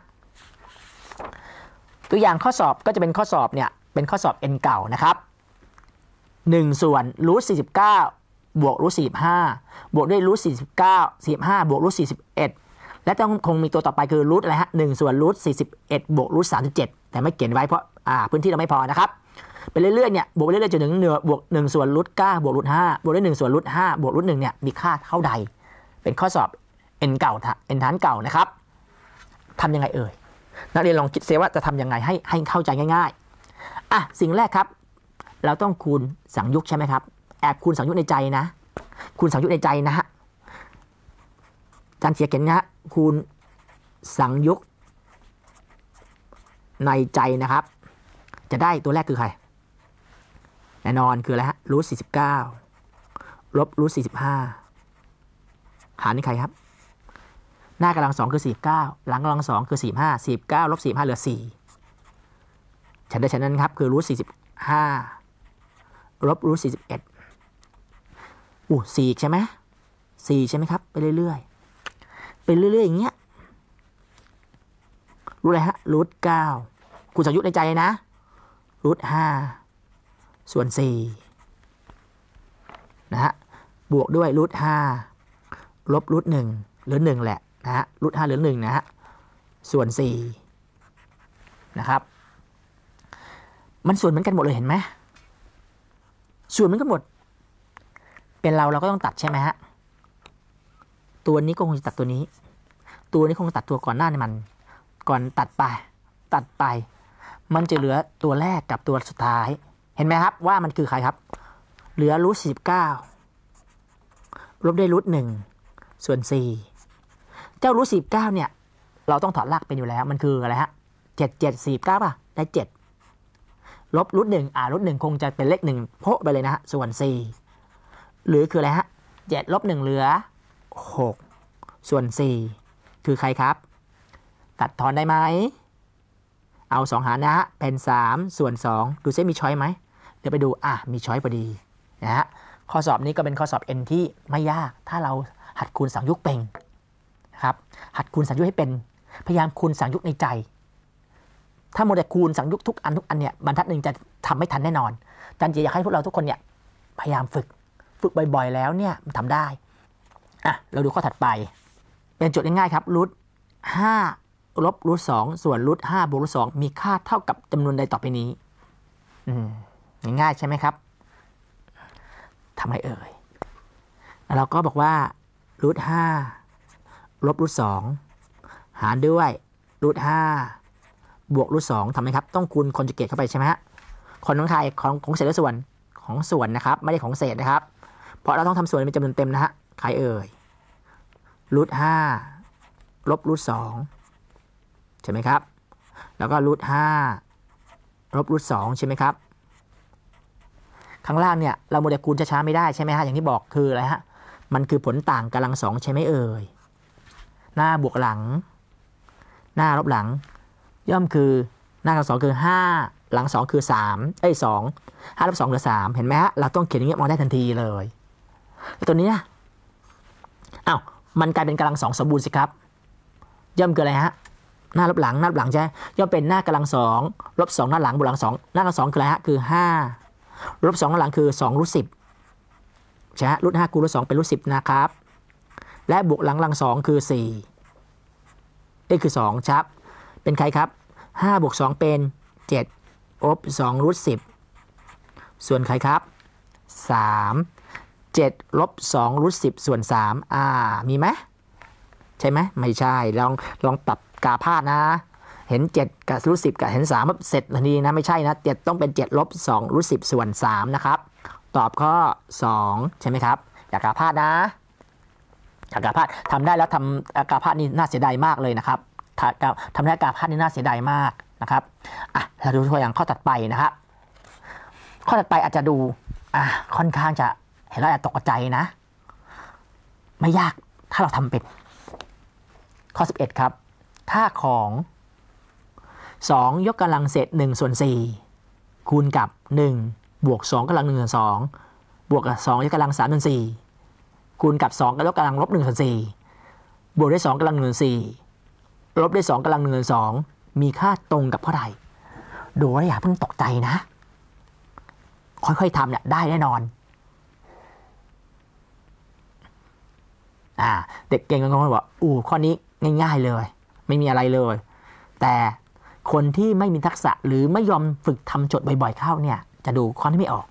ตัวอย่างข้อสอบก็จะเป็นข้อสอบเนี่ยเป็นข้อสอบ n เก่านะครับ1ส่วนรูท49บวกรูท45บวกด้วยรูท45บวกรูท41และต้องคงมีตัวต่อไปคือรูทอะไรฮะ1ส่วนรูท41บวกรูท37แต่ไม่เขียนไว้เพราะพื้นที่เราไม่พอนะครับไปเรื่อยๆเนี่ยบวกไปเรื่อยๆจนถึงบวก1ส่วนรูท9บวกรูท5บวกด้วย1ส่วนรูท5บวกรูท1เนี่ยมีค่าเท่าใดเป็นข้อสอบ n เก่า n ฐานเก่านะครับทำยังไงเอ่ยนักเรียนลองคิดเสียว่าจะทำยังไงให้เข้าใจง่ายๆอ่ะสิ่งแรกครับเราต้องคูณสังยุกใช่ไหมครับแอบคูณสังยุกในใจนะคูณสังยุกในใจนะฮะอาจารย์เขียนนะฮะคูณสังยุกในใจนะครับจะได้ตัวแรกคือใครแน่นอนคืออะไรฮะรูท49ลบรูท45หารนี่ใครครับหน้ากำลัง2คือ49หลังกำลัง2คือ45ลบ45เหลือ4ฉันได้ฉะนั้นครับคือรูท45ลบรูท414ใช่ไหม4ใช่ไหมครับไปเรื่อยๆอย่างเงี้ยรูทอะไรฮะรูท9คูณสังยุกในใจนะรูท5ส่วน4นะฮะบวกด้วยรูท5ลบรูท1เหลือ1แหละนะฮะรูท5เหลือ1นะฮะส่วน4นะครับมันส่วนเหมือนกันหมดเลยเห็นไหมส่วนเหมือนกันหมดเป็นเราก็ต้องตัดใช่ไหมฮะตัวนี้ก็คงจะตัดตัวนี้คงตัดตัวก่อนหน้านี่มันก่อนตัดไปมันจะเหลือตัวแรกกับตัวสุดท้ายเห็นไหมครับว่ามันคือใครครับเหลือรูท49ลบด้วยรูท1ส่วน4เจ้ารูท49เนี่ยเราต้องถอดรากเป็นอยู่แล้วมันคืออะไรฮะ7 ป่ะได้7ลบรูท1รูท1คงจะเป็นเลข1โพะไปเลยนะฮะส่วน4หรือคืออะไรฮะ7ลบ1เหลือ6ส่วน4คือใครครับตัดทอนได้ไหมเอา2หารนะฮะเป็น3ส่วน2ดูซิมีช้อยไหมเดี๋ยวไปดูมีช้อยพอดีนะฮะข้อสอบนี้ก็เป็นข้อสอบ N ที่ไม่ยากถ้าเราหัดคูณสังยุกเป็นนะครับหัดคูณสังยุกให้เป็นพยายามคูณสังยุกในใจถ้าโมเดลคูณสังยุกทุกอันเนี่ยบรรทัดหนึ่งจะทำไม่ทันแน่นอนอาจารย์อยากให้พวกเราทุกคนเนี่ยพยายามฝึกบ่อยๆแล้วเนี่ยมันทำได้เราดูข้อถัดไปเป็นโจทย์ง่ายๆครับรูท5ลบรูท2ส่วนรูท5บวกรูท2มีค่าเท่ากับจำนวนใดต่อไปนี้ง่ายๆใช่ไหมครับทำไงเอ่ยเราก็บอกว่ารูท5ลบรูท2หารด้วยรูท5บวกรูท2ทำไมครับต้องคูณคอนจูเกตเข้าไปใช่ไหมฮะคนของใครของเศษและส่วนของส่วนนะครับไม่ได้ของเศษนะครับเพราะเราต้องทำส่วนเป็นจำนวนเต็มนะฮะใครเอ่ยรูท5ลบรูท2ใช่ไหมครับแล้วก็รูท5ลบรูท2ใช่ไหมครับข้างล่างเนี่ยเราโมเดลคูณช้าๆไม่ได้ใช่ไหมฮะอย่างที่บอกคืออะไรฮะมันคือผลต่างกำลัง2ใช่ไหมเอ่ยหน้าบวกหลังหน้าลบหลังย่อมคือหน้ากำลัง2คือ5หลัง2คือ32 5ลบ2เหลือ3เห็นไหมฮะเราต้องเขียนอย่างนี้มองได้ทันทีเลยแล้วตัวนี้นะมันกลายเป็นกำลัง2สมบูรณ์สิครับย่อมคืออะไรฮะหน้าลบหลังใช่ย่อมเป็นหน้ากำลัง2ลบ2หน้าหลังบวกหลัง2หน้ากำลัง2คืออะไรฮะคือ5ลบ2หน้าหลังคือ2รูท10ใช่ฮะรูท5คูณรูท2เป็นรูท10นะครับและบวกหลัง2คือ4คือ2ครับเป็นใครครับ5บวก2เป็น7ลบ2รูท10ส่วนใครครับ3 7ลบ2รูท10ส่วน3มีไหมใช่ไหมไม่ใช่ลองปรับกาพาดนะเห็น7กับรูท10กับเห็น3ปุ๊บเสร็จทันทีนะไม่ใช่นะ7ต้องเป็น7ลบ2รูท10ส่วน3นะครับตอบข้อ2ใช่ไหมครับอย่ากาพาดนะอย่ากาพาดทำได้แล้วทำกาพาดนี่น่าเสียดายมากเลยนะครับทำได้กาพาดนี่น่าเสียดายมากนะครับเราดูตัวอย่างข้อถัดไปนะครับข้อถัดไปอาจจะดูค่อนข้างจะเห็นแล้วอาจตกใจนะไม่ยากถ้าเราทำเป็นข้อ11ครับค่าของ2ยกกำลังเศษ1ส่วน4คูณกับ1บวก2กำลัง1ส่วน2บวกกับ2ยกกำลัง3ส่วน4คูณกับ2ยกกำลังลบ1ส่วน4บวกด้วย2กำลัง1ส่วน4ลบด้วย2กำลัง1ส่วน2มีค่าตรงกับเท่าใดดูแล้วอย่าเพิ่งตกใจนะค่อยๆทำเนี่ยได้แน่นอนเด็กเก่งงงๆบอกข้อนี้ง่ายๆเลยไม่มีอะไรเลยแต่คนที่ไม่มีทักษะหรือไม่ยอมฝึกทำโจทย์บ่อยๆเข้าเนี่ยจะดูข้อที่ไม่ออก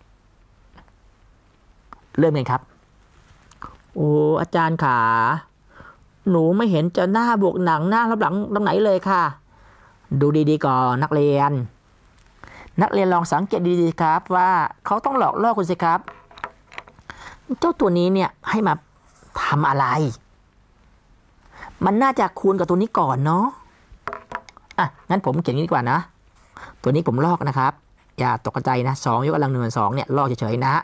เริ่มกันครับโอ้อาจารย์ขาหนูไม่เห็นจะหน้าบวกหนังหน้ารับหลังตรงไหนเลยค่ะดูดีๆก่อนนักเรียนลองสังเกตดีๆครับว่าเขาต้องหลอกล่อคุณสิครับเจ้าตัวนี้เนี่ยให้มาทำอะไรมันน่าจะคูณกับตัวนี้ก่อนเนาะงั้นผมเขียนนี้ดีกว่านะตัวนี้ผมลอกนะครับอย่าตกใจนะ2 ยกกำลัง1 2เนี่ยลอกเฉยๆนะ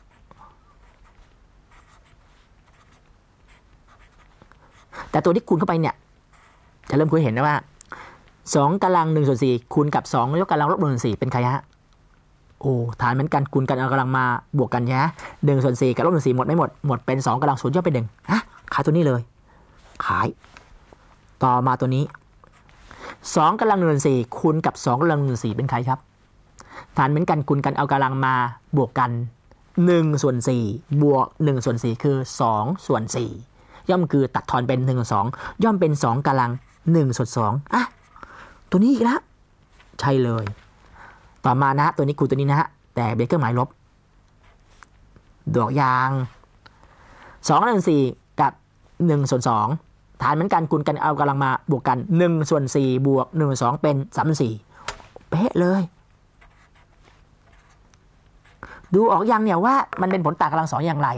แต่ตัวที่คูณเข้าไปเนี่ยจะเริ่มคุณเห็นนะว่า2 กำลัง1 ส่วน 4คูณกับ2 ยกกำลังลบ1 ส่วน 4เป็นใครฮะโอ้ฐานเหมือนกันคูณกันเอากำลังมาบวกกันใช่ไหม1 ส่วน 4กับลบ1 ส่วน 4หมดไม่หมดเป็น2 กำลัง 0ย่อเป็น1ขายตัวนี้เลยขายต่อมาตัวนี้2 กำลัง1 ส่วน 4คูณกับ2 กำลัง1 ส่วน 4เป็นใครครับฐานเหมือนกันคูณกันเอากำลังมาบวกกัน1 ส่วน 4บวก1 ส่วน 4คือ2 ส่วน 4ย่อมคือตัดทอนเป็น1 ส่วน 2ย่อมเป็น2 กำลัง1 ส่วน 2ตัวนี้อีกแล้วใช่เลยต่อมานะตัวนี้คูณตัวนี้นะฮะแต่เบรกเครื่องหมายลบดอกยาง2 กำลัง 4กับ1 ส่วน 2ฐานเหมือนกันคูณกันเอากำลังมาบวกกัน1 ส่วน 4บวก1 ส่วน 2เป็น3 ส่วน 4เป๊ะเลยดูออกยังเนี่ยว่ามันเป็นผลต่างกำลัง 2อย่างไร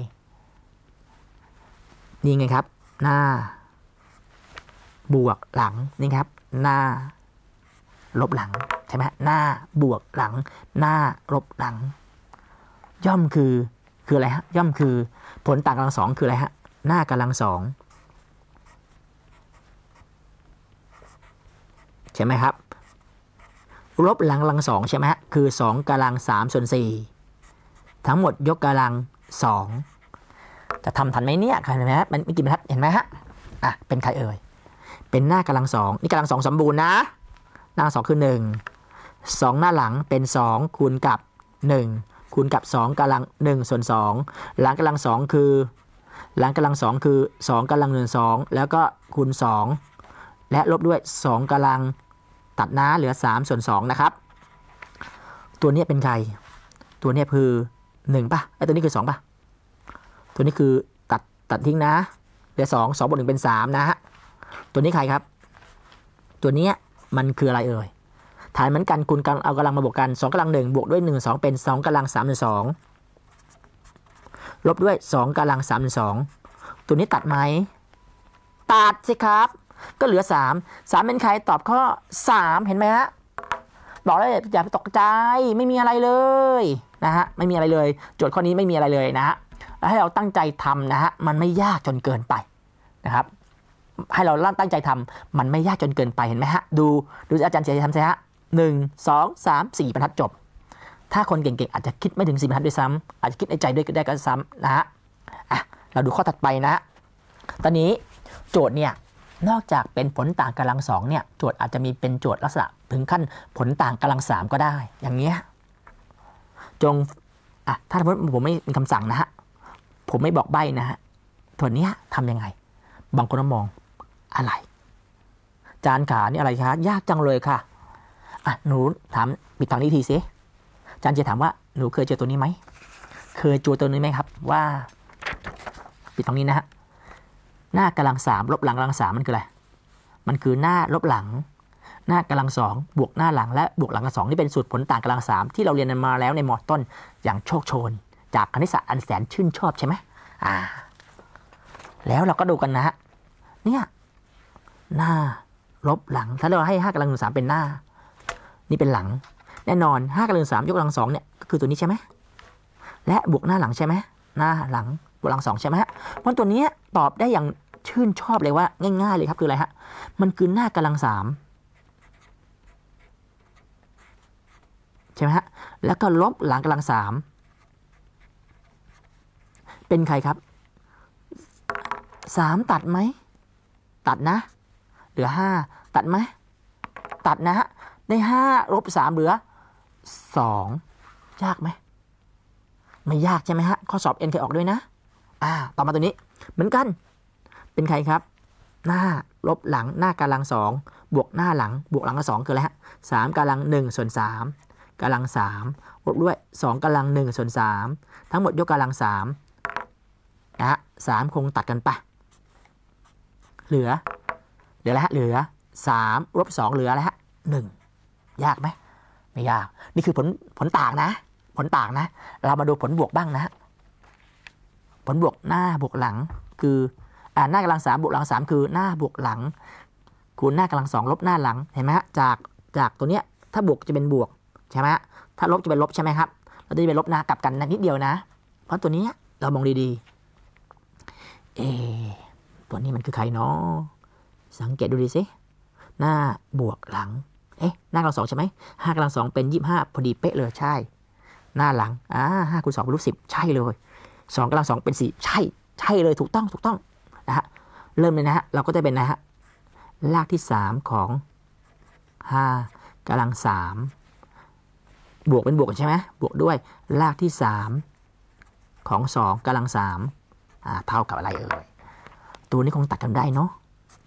นี่ไงครับหน้าบวกหลังนี่ครับหน้าลบหลังใช่ไหมหน้าบวกหลังหน้าลบหลังย่อมคืออะไรฮะย่อมคือผลต่างกำลัง 2คืออะไรฮะหน้ากำลัง 2ใช่ไหมครับลบหลังกำลัง 2ใช่ไหมฮะคือ2 กำลัง 3 ส่วน 4ทั้งหมดยกกำลัง 2จะทำทันไหมเนี่ยเห็นไหมฮะมันไม่กี่บรรทัดเห็นไหมฮะเป็นใครเอ่ยเป็นหน้ากำลัง 2นี่กำลัง 2สมบูรณ์นะหน้า2คือ1 2หน้าหลังเป็น2คูณกับ1คูณกับ2 กำลัง1 ส่วน 2หลังกำลัง 2คือ2 กำลัง1 2แล้วก็คูณ2และลบด้วย2 กำลังตัดหน้าเหลือ3 ส่วน 2นะครับตัวนี้เป็นใครตัวนี้คือ1ป่ะตัวนี้คือ2ป่ะตัวนี้คือตัดทิ้งนะเหลือ2 2บวก1เป็น3นะฮะตัวนี้ใครครับตัวนี้มันคืออะไรเอ่ยฐานเหมือนกันคูณกันเอากำลังมาบวกกัน2 กำลัง 1บวกด้วย1 2เป็น2 กำลัง 3 ส่วน 2ลบด้วย2 กำลัง 3 ส่วน 2ตัวนี้ตัดไหมตัดสิครับก็เหลือ3เป็นใครตอบข้อ3เห็นไหมฮะบอกเลยอย่าไปตกใจไม่มีอะไรเลยนะฮะไม่มีอะไรเลยโจทย์ข้อนี้ไม่มีอะไรเลยนะฮะแล้วให้เราตั้งใจทำนะฮะมันไม่ยากจนเกินไปนะครับให้เราตั้งใจทำมันไม่ยากจนเกินไปเห็นไหมฮะดูอาจารย์เสียใจทำสิฮะ1 2 3 4บรรทัดจบถ้าคนเก่งๆอาจจะคิดไม่ถึง4 บรรทัดด้วยซ้ำอาจจะคิดในใจด้วยก็ได้ก็ซ้ำนะฮะเราดูข้อถัดไปนะตอนนี้โจทย์เนี่ยนอกจากเป็นผลต่างกำลัง 2เนี่ยโจทย์อาจจะมีเป็นโจทย์ลักษณะถึงขั้นผลต่างกำลัง 3ก็ได้อย่างเงี้ยจงถ้าสมมติผมไม่มีคำสั่งนะฮะผมไม่บอกใบ้นะฮะส่วนนี้ทำยังไงบางคนมองอะไรจานขานี่อะไรคะยากจังเลยค่ะหนูถามปิดทางนี้ทีสิจานจะถามว่าหนูเคยเจอตัวนี้ไหมเคยเจอตัวนี้ไหมครับว่าปิดทางนี้นะฮะหน้ากำลัง 3ลบหลังกำลัง 3มันคืออะไรมันคือหน้าลบหลังหน้ากำลัง 2บวกหน้าหลังและบวกหลังกำลัง 2นี่เป็นสูตรผลต่างกำลัง 3ที่เราเรียนมาแล้วในม.ต้นอย่างโชคโชนจากคณิตศาสตร์อันแสนชื่นชอบใช่ไหมแล้วเราก็ดูกันนะฮะเนี่ยหน้าลบหลังถ้าเราให้5 กำลัง 1 3เป็นหน้านี่เป็นหลังแน่นอน5 กำลัง 3ยกกำลัง 2เนี่ยก็คือตัวนี้ใช่ไหมและบวกหน้าหลังใช่ไหมหน้าหลังบวกหลัง2ใช่ไหมฮะเพราะตัวนี้ตอบได้อย่างชื่นชอบเลยว่าง่ายๆเลยครับคืออะไรฮะมันคือหน้ากำลัง 3ใช่ไหมฮะแล้วก็ลบหลังกำลัง 3เป็นใครครับ3ตัดไหมตัดนะเหลือ5ตัดไหมตัดนะฮะได้5ลบ3เหลือ2ยากไหมไม่ยากใช่ไหมฮะข้อสอบเอ็นเคยออกด้วยนะต่อมาตัวนี้เหมือนกันเป็นใครครับหน้าลบหลังหน้ากำลัง 2บวกหน้าหลังบวกหลังกำลัง 2คืออะไรฮะ3 กำลัง 1 ส่วน 3 กำลัง 3 ลบด้วย2กำลัง1ส่วน3ทั้งหมดยกกำลัง3นะฮะ3คงตัดกันไปเหลืออะไรฮะเหลือ3ลบ2เหลืออะไรฮะ1ยากไหมไม่ยากนี่คือผลต่างนะผลต่างนะเรามาดูผลบวกบ้างนะผลบวกหน้าบวกหลังคือหน้ากำลัง3บวกหลัง3คือหน้าบวกหลังคูณหน้ากำลัง2ลบหน้าหลังเห็นไหมฮะจากตัวเนี้ยถ้าบวกจะเป็นบวกใช่ไหมฮะถ้าลบจะเป็นลบใช่ไหมครับเราจะเป็นลบนะกลับกันนิดเดียวนะเพราะตัวนี้เรามองดีๆตัวนี้มันคือใครเนาะสังเกตดูดีสิหน้าบวกหลังหน้ากำลัง2ใช่ไหม5กำลัง2เป็น25พอดีเป๊ะเลยใช่หน้าหลัง5คูณ2เป็นรูป10ใช่เลย2กำลัง2เป็น4ใช่เลยถูกต้องนะฮะเริ่มเลยนะฮะเราก็จะเป็นนะฮะรากที่3ของ5กำลัง3บวกเป็นบวกใช่ไหมบวกด้วยรากที่3ของ2กำลัง3เท่ากับอะไรเอ่ยตัวนี้คงตัดกันได้เนาะ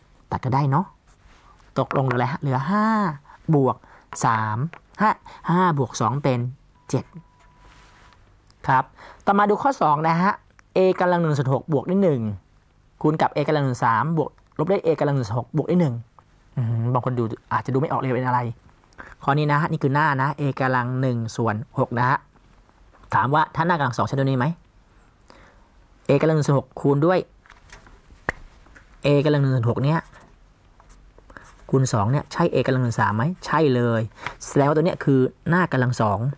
ตกลงเหลืออะไรฮะเหลือ5บวก3 5บวก2เป็น7ครับต่อมาดูข้อ2นะฮะ a กำลัง1ส่วน6บวกด้วย1คูณกับ a กำลัง1 3บวกลบด้วย a กำลัง1ส่วน6บวกด้วย1บางคนดูอาจจะดูไม่ออกเลยเป็นอะไรข้อนี้นะนี่คือหน้านะ a กำลัง1ส่วน6นะฮะถามว่าถ้าหน้ากำลัง2ใช่ตัวนี้ไหม a กำลัง1ส่วน6คูณด้วย a กำลัง1ส่วน6เนี่ยคูณ2เนี่ยใช่ a กำลัง1 3ไหมใช่เลยแล้วตัวเนี้ยคือหน้ากำลัง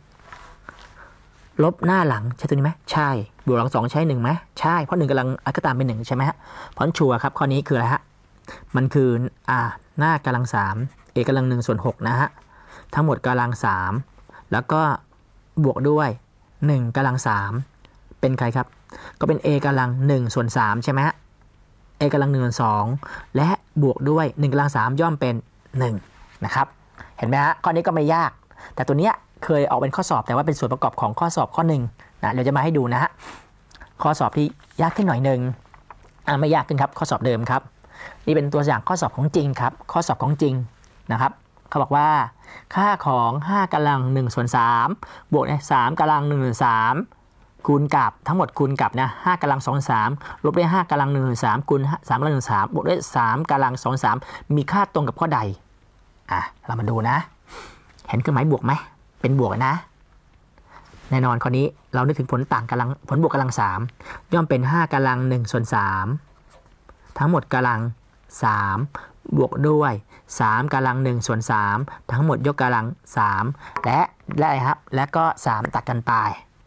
2ลบหน้าหลังใช่ตัวนี้ไหมใช่บวกหลัง2ใช่1ไหมใช่เพราะ1กำลังก็ตามเป็น1ใช่ไหมฮะเพราะชัวร์ครับข้อนี้คืออะไรฮะมันคือหน้ากำลัง3 a กำลัง1ส่วน6นะฮะทั้งหมดกำลัง3แล้วก็บวกด้วย1กำลัง3เป็นใครครับก็เป็น a กำลัง1ส่วน3ใช่ไหมฮะ a กำลัง1ส่วน2และบวกด้วย1กำลัง3ย่อมเป็น1นะครับเห็นไหมฮะข้อนี้ก็ไม่ยากแต่ตัวเนี้ยเคยออกเป็นข้อสอบแต่ว่าเป็นส่วนประกอบของข้อสอบข้อ1นะเราจะมาให้ดูนะฮะข้อสอบที่ยากขึ้นหน่อยนึงไม่ยากขึ้นครับข้อสอบเดิมครับนี่เป็นตัวอย่างข้อสอบของจริงครับข้อสอบของจริงนะครับเขาบอกว่าค่าของ5กำลัง1ส่วน3บวก3กำลัง1ส่วน3คูณกับทั้งหมดคูณกับนะ5กำลัง2ส่วน3ลบด้วย5กำลัง1ส่วน3คูณ3กำลัง1ส่วน3บวกด้วย3กำลัง2ส่วน3มีค่าตรงกับข้อใดเรามาดูนะเห็นเครื่องหมายบวกไหมเป็นบวกนะแน่นอนข้อนี้เรานึกถึงผลบวกกำลัง3ย่อมเป็น5กำลัง1ส่วน3ทั้งหมดกำลัง3บวกด้วย3กำลัง1ส่วน3ทั้งหมดยกกำลัง3และอะไรครับและก็3ตัดกันไป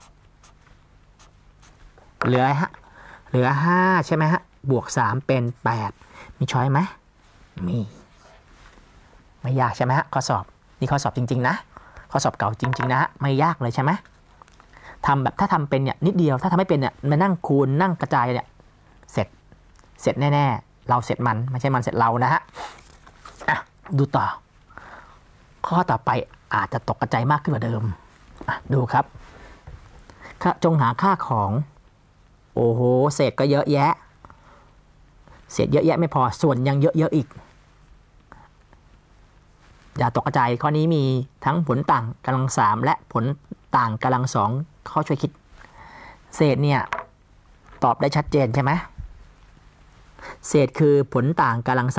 เหลือ5ใช่ไหมฮะบวก3เป็น8มีช้อยไหมมีไม่ยากใช่ไหมฮะข้อสอบนี่ข้อสอบจริงๆนะข้อสอบเก่าจริงๆนะฮะไม่ยากเลยใช่ไหมถ้าทำเป็นเนี่ยนิดเดียวถ้าทำไม่เป็นเนี่ยมานั่งคูณนั่งกระจายเนี่ยเสร็จแน่ๆเราเสร็จมันไม่ใช่มันเสร็จเรานะฮะดูต่อข้อต่อไปอาจจะตกกระจายมากขึ้นกว่าเดิมดูครับจงหาค่าของโอ้โหเศษก็เยอะแยะเศษเยอะแยะไม่พอส่วนยังเยอะอีกอย่าตกกระจายข้อนี้มีทั้งผลต่างกำลัง3และผลต่างกำลัง2ข้อช่วยคิดเศษเนี่ยตอบได้ชัดเจนใช่ไหมเศษคือผลต่างกำลัง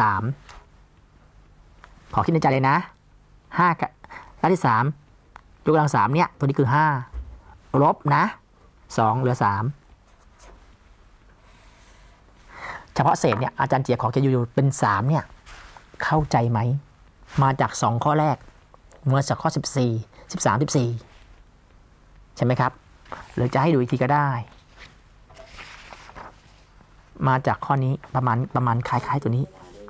3ขอคิดในใจเลยนะ5รากที่3ยกกำลัง3เนี่ยตัวนี้คือ5ลบนะ2เหลือ3เฉพาะเศษเนี่ยอาจารย์เจียขอจะอยู่เป็น3เนี่ยเข้าใจไหมมาจาก2ข้อแรกมาจากข้อ14 13 14ใช่ไหมครับหรือจะให้ดูอีกทีก็ได้มาจากข้อนี้ประมาณคล้ายๆตัวนี้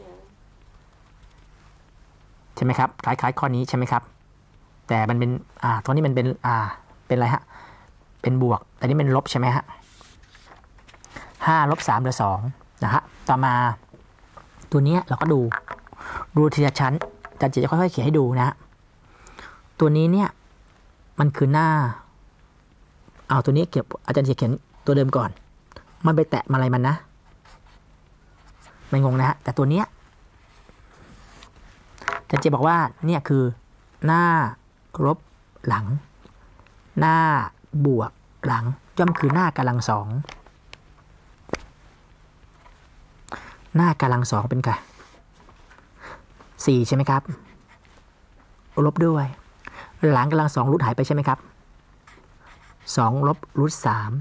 ใช่ไหมครับคล้ายๆข้อนี้ใช่ไหมครับแต่มันเป็นตัวนี้มันเป็นอะไรฮะเป็นบวกแต่นี่เป็นลบใช่ไหมฮะ5ลบ3เหลือ2นะฮะต่อมาตัวนี้เราก็ดูทีละชั้นอาจารย์จะค่อยๆเขียนให้ดูนะตัวนี้เนี่ยมันคือหน้าตัวนี้อาจารย์จะเขียนตัวเดิมก่อนมันไปแตะอะไรมันนะไม่งงนะฮะแต่ตัวเนี้ยอาจารย์จะบอกว่าเนี่ยคือหน้าลบหลังหน้าบวกหลังย่อมคือหน้ากำลังสองหน้ากำลังสองเป็นไง4ใช่ไหมครับลบด้วยหลังกำลังสองรูทหายไปใช่ไหมครับ2ลบรูท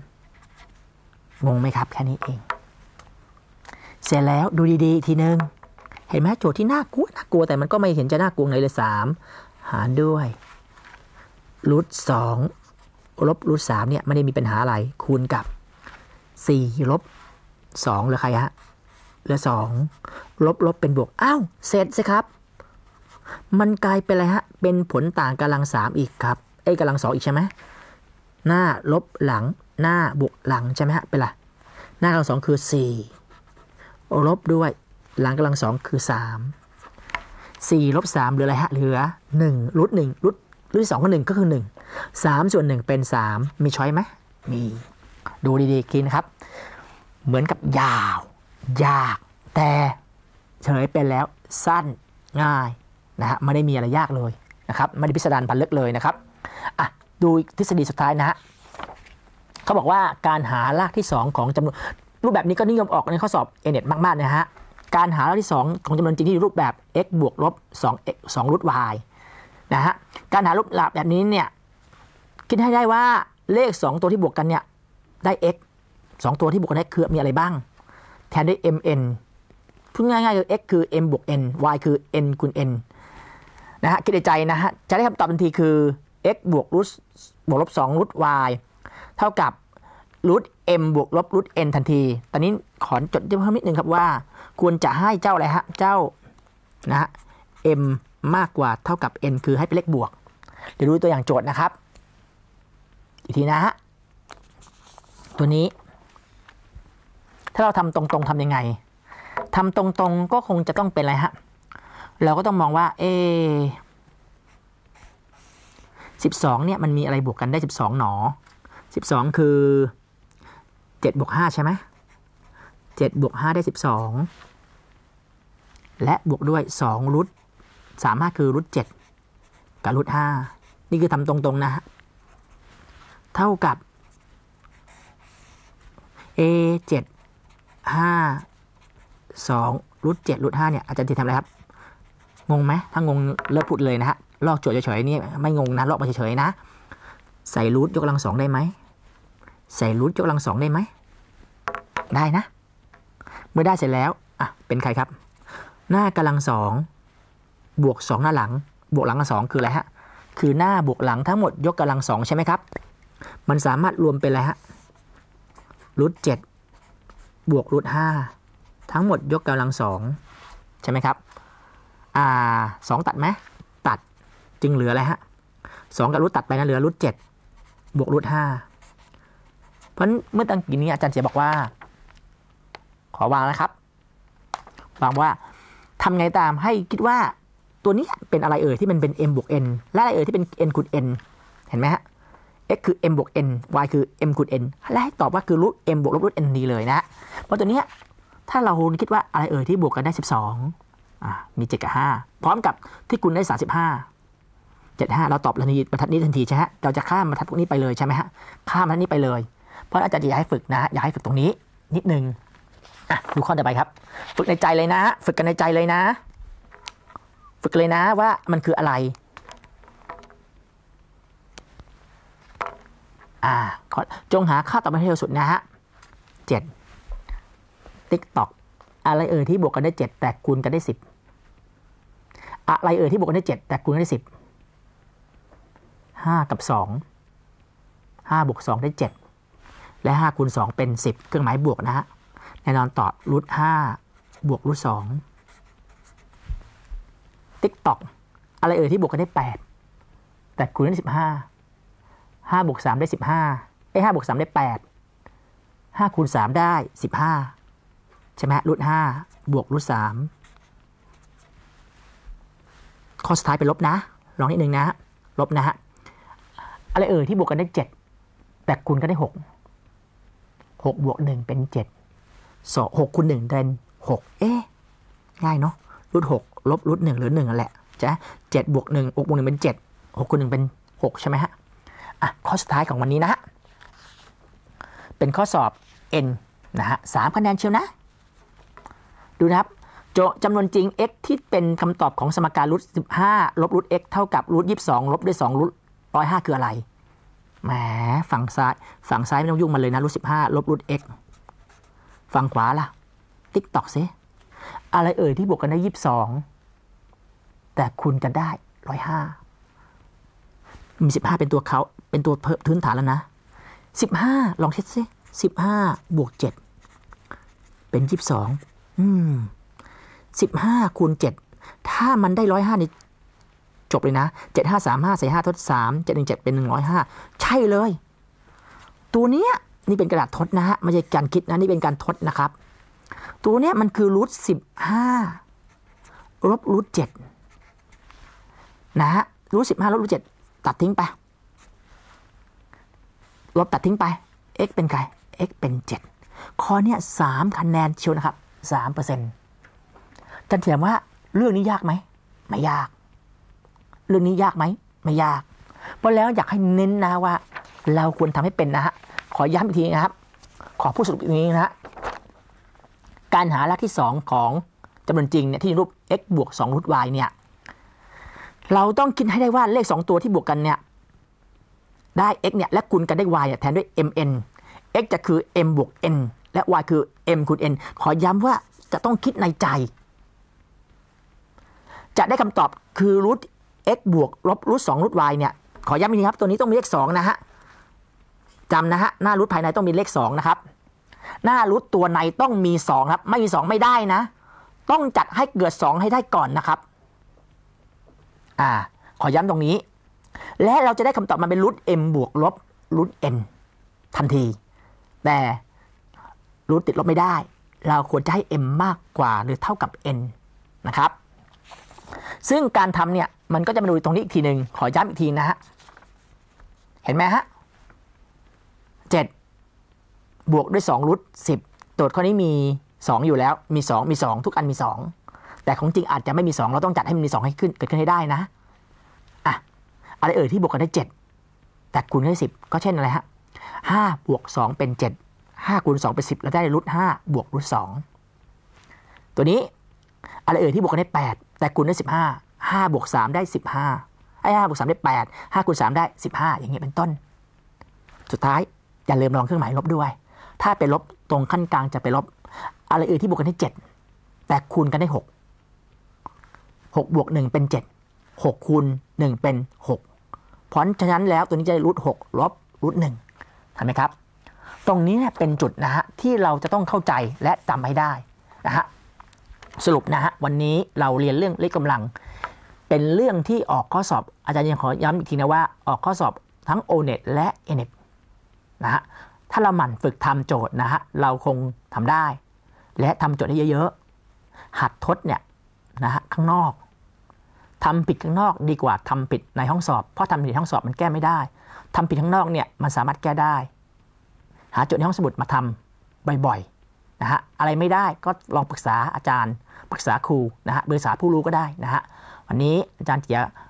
3งงไหมครับแค่นี้เองเสร็จแล้วดูดีๆทีนึงเห็นไหมโจทย์ที่น่ากลัวแต่มันก็ไม่เห็นจะน่ากลัวไหนเลย3หารด้วยรูท2ลบรูท3เนี่ยไม่ได้มีปัญหาอะไรคูณกับ4ลบ2เหลือใครฮะเหลือ2ลบเป็นบวกอ้าวเสร็จสิครับมันกลายเป็นอะไรฮะเป็นผลต่างกำลัง3อีกครับกำลัง2อีกใช่ไหมหน้าลบหลังหน้าบวกหลังใช่ไหมฮะเป็นไรหน้ากำลัง2คือ4ลบด้วยหลังกำลัง2คือ4ลบ3เหลืออะไรฮะเหลือ1รูท1รูท2ก็1ก็คือ1 3ส่วน1เป็น3มีช้อยไหมมีดูดีๆกินนะครับเหมือนกับยาวยากแต่เฉลยเป็นแล้วสั้นง่ายนะฮะไม่ได้มีอะไรยากเลยนะครับไม่ได้พิสดารพันลึกเลยนะครับอ่ะดูทฤษฎีสุดท้ายนะฮะเขาบอกว่าการหารากที่2ของจำนวนรูปแบบนี้ก็นิยมออกในข้อสอบเน็ตมากๆนะฮะการหารากที่2ของจำนวนจริงที่รูปแบบ x บวกลบ2รูท y นะฮะการหารูปแบบนี้เนี่ยคิดให้ได้ว่าเลข2ตัวที่บวกกันเนี่ยได้ x 2ตัวที่บวกกันได้คือมีอะไรบ้างแทนด้วย mn พูดง่ายๆคือ x คือ m บวก n y คือ n คูณ n นะฮะคิดในใจนะฮะจะได้คำตอบทันทีคือ x บวกลบ2รูท y เท่ากับรูท m บวกลบรูท n ทันทีตอนนี้ขอจดเพิ่มนิดนึงครับว่าควรจะให้เจ้าอะไรฮะเจ้านะฮะ m มากกว่าเท่ากับ n คือให้เป็นเลขบวกเดี๋ยวดูตัวอย่างโจทย์นะครับอีกทีนะฮะตัวนี้ถ้าเราทำตรงๆทำยังไงทำตรงๆก็คงจะต้องเป็นอะไรฮะเราก็ต้องมองว่า12เนี่ยมันมีอะไรบวกกันได้12หนอ12คือ7บวก5ใช่ไหม7บวก5ได้12และบวกด้วย2รูท35คือรูท7กับรูท5นี่คือทำตรงๆนะฮะเท่ากับ7 5 2รูท7รูท5เนี่ยอาจารย์จะทำอะไรครับงงไหมถ้างงเลิกพูดเลยนะฮะลอกโจทย์เฉยๆนี่ไม่งงนะลอกมาเฉยๆนะใส่รูทยกกำลัง2ได้ไหมใส่รูทยกกำลัง2ได้ไหมได้นะเมื่อได้เสร็จแล้วอ่ะเป็นใครครับหน้ากำลัง2บวก2หน้าหลังบวกหลัง2คืออะไรฮะคือหน้าบวกหลังทั้งหมดยกกำลัง2ใช่ไหมครับมันสามารถรวมเป็นอะไรฮะรูท7บวกรูท5ทั้งหมดยกกำลัง2ใช่ไหมครับ2ตัดไหมตัดจึงเหลืออะไรฮะ2กับรูทตัดไปนะเหลือรูท7บวกรูท5เพราะเมื่อตั้งกี้นี้อาจารย์จะบอกว่าขอวางนะครับวางว่าทำไงตามให้คิดว่าตัวนี้เป็นอะไรที่มันเป็น m บวก n และอะไรที่เป็น n คูณ n เห็นไหมฮะ x คือ m บวก n y คือ m คูณ n และให้ตอบว่าคือรูท m บวกลบรูท n ดีเลยนะเพราะตัวนี้ถ้าเราคิดว่าอะไรที่บวกกันได้12มี7กับ5พร้อมกับที่คูณได้35 75เราตอบบรรทัดนี้ทันทีใช่ไหมเราจะข้ามบรรทัดพวกนี้ไปเลยใช่ไหมฮะข้ามบรรทัดนี้ไปเลยเพราะอาจารย์จะอยากให้ฝึกนะอยากให้ฝึกตรงนี้นิดนึงดูข้อต่อไปครับฝึกในใจเลยนะฝึกกันในใจเลยนะฝึกเลยนะว่ามันคืออะไรจงหาค่าตอบให้เร็วสุดนะฮะ7 ติ๊กตอกอะไรที่บวกกันได้7แต่คูณกันได้10อะไรที่บวกกันได้7แต่คูณกันได้10 5กับ2 5บวก2ได้7และ5คูณ2เป็น10เครื่องหมายบวกนะฮะแน่นอนตอบรูท5บวกรูท2ติ๊กตอกอะไรที่บวกกันได้8แต่คูณได้15 5บวก3ได้15 5บวก3ได้8 5คูณ3ได้15ใช่ไหมรูท5บวกรูท3ข้อสุดท้ายเป็นลบนะลองนิดนึงนะลบนะฮะอะไรที่บวกกันได้7แต่คูณกันได้6บวก1เป็น7 6คูณ1เป็น6ง่ายเนาะรูท6ลบรูท1หรือ1นั่นแหละจ้ะ7บวก1 6บวก1เป็น7 6คูณ1เป็น6ใช่ไหมฮะข้อสุดท้ายของวันนี้นะฮะเป็นข้อสอบ n นะฮะ3คะแนนเชียวนะดูนะครับจำนวนจริง x ที่เป็นคำตอบของสมการรูท15ลบรูท x เท่ากับรูท22ลบด้วย2รูท105คืออะไรแหมฝั่งซ้ายไม่ต้องยุ่งมันเลยนะรูท15ลบรูท x ฝั่งขวาล่ะติ๊กตอกซิอะไรที่บวกกันได้22แต่คูณกันได้105มี15เป็นตัวเพิ่มพื้นฐานแล้วนะ15ลองเช็ดซิ15บวก7เป็น2215คูณ7ถ้ามันได้105นี่จบเลยนะ7535ใส่5ทด3 717เป็น105ใช่เลยตัวเนี้ยนี่เป็นกระดาษทดนะฮะไม่ใช่การคิดนะนี่เป็นการทดนะครับตัวเนี้ยมันคือรูท15ลบรูท7นะฮะรูท15ลบรูท7ตัดทิ้งไปลบตัดทิ้งไป x เป็นใคร x เป็น7ข้อเนี้ย3คะแนนเชียวนะครับ 3%จะเถียงว่าเรื่องนี้ยากไหมไม่ยากเรื่องนี้ยากไหมไม่ยากเพราะแล้วอยากให้เน้นนะว่าเราควรทำให้เป็นนะฮะขอย้ำอีกทีนะครับขอพูดสรุปอีกนี้นะฮะการหารากที่2ของจำนวนจริงเนี่ยที่รูป x บวก2รูท y เนี่ยเราต้องคิดให้ได้ว่าเลข2ตัวที่บวกกันเนี่ยได้ x เนี่ยและคูณกันได้ y แทนด้วย mn x จะคือ m บวก n และ y คือ m คูณ n ขอย้ำว่าจะต้องคิดในใจจะได้คำตอบคือรูท x บวกลบรูท2รูท y เนี่ยขอย้ำอีกทีครับตัวนี้ต้องมีเลข2นะฮะจำนะฮะหน้ารูทภายในต้องมีเลข2นะครับหน้ารูทตัวในต้องมี2ครับไม่มี2ไม่ได้นะต้องจัดให้เกิด2ให้ได้ก่อนนะครับขอย้ำตรงนี้และเราจะได้คำตอบมาเป็นรูท m บวกลบรูท n ทันทีแต่รูทติดลบไม่ได้เราควรจะให้ m มากกว่าหรือเท่ากับ n นะครับซึ่งการทำเนี่ยมันก็จะมาดูตรงนี้อีกทีหนึ่งขอย้ำอีกทีนะฮะเห็นไหมฮะ7บวกด้วย2รูท10โจทย์ข้อนี้มี2อยู่แล้วมี2ทุกอันมี2แต่ของจริงอาจจะไม่มี2เราต้องจัดให้มันมี2ให้ขึ้นเกิดขึ้นให้ได้นะอะไรที่บวกกันได้7แต่คูณได้10ก็เช่นอะไรฮะ5บวก2เป็น7 5คูณ2เป็น10แล้วได้รูท5บวกรูท2ตัวนี้อะไรที่บวกกันได้8แต่คูณได้15 5บวก3ได้15 5บวก3ได้8 5คูณ3ได้15อย่างเงี้ยเป็นต้นสุดท้ายอย่าลืมลองเครื่องหมายลบด้วยถ้าเป็นลบตรงขั้นกลางจะไปลบอะไรที่บวกกันได้7แต่คูณกันได้6บวก1เป็น7 6คูณ1เป็น6เพราะฉะนั้นแล้วตัวนี้จะได้รูท6ลบรูท1เห็นไหมครับตรงนี้เนี่ยเป็นจุดนะฮะที่เราจะต้องเข้าใจและจำให้ได้นะฮะสรุปนะฮะวันนี้เราเรียนเรื่องเลขกำลังเป็นเรื่องที่ออกข้อสอบอาจารย์ยังขอย้ำอีกทีนะว่าออกข้อสอบทั้ง O-NET และ N-NET นะฮะถ้าเราหมั่นฝึกทำโจทย์นะฮะเราคงทำได้และทำโจทย์ได้เยอะๆหัดทดเนี่ยนะฮะข้างนอกทำผิดข้างนอกดีกว่าทำผิดในห้องสอบเพราะทำผิดในห้องสอบมันแก้ไม่ได้ทำผิดข้างนอกเนี่ยมันสามารถแก้ได้หาโจทย์ในห้องสมุดมาทำบ่อยๆนะฮะอะไรไม่ได้ก็ลองปรึกษาอาจารย์ปรึกษาครูนะฮะปรึกษาผู้รู้ก็ได้นะฮะวันนี้อาจารย์เจีย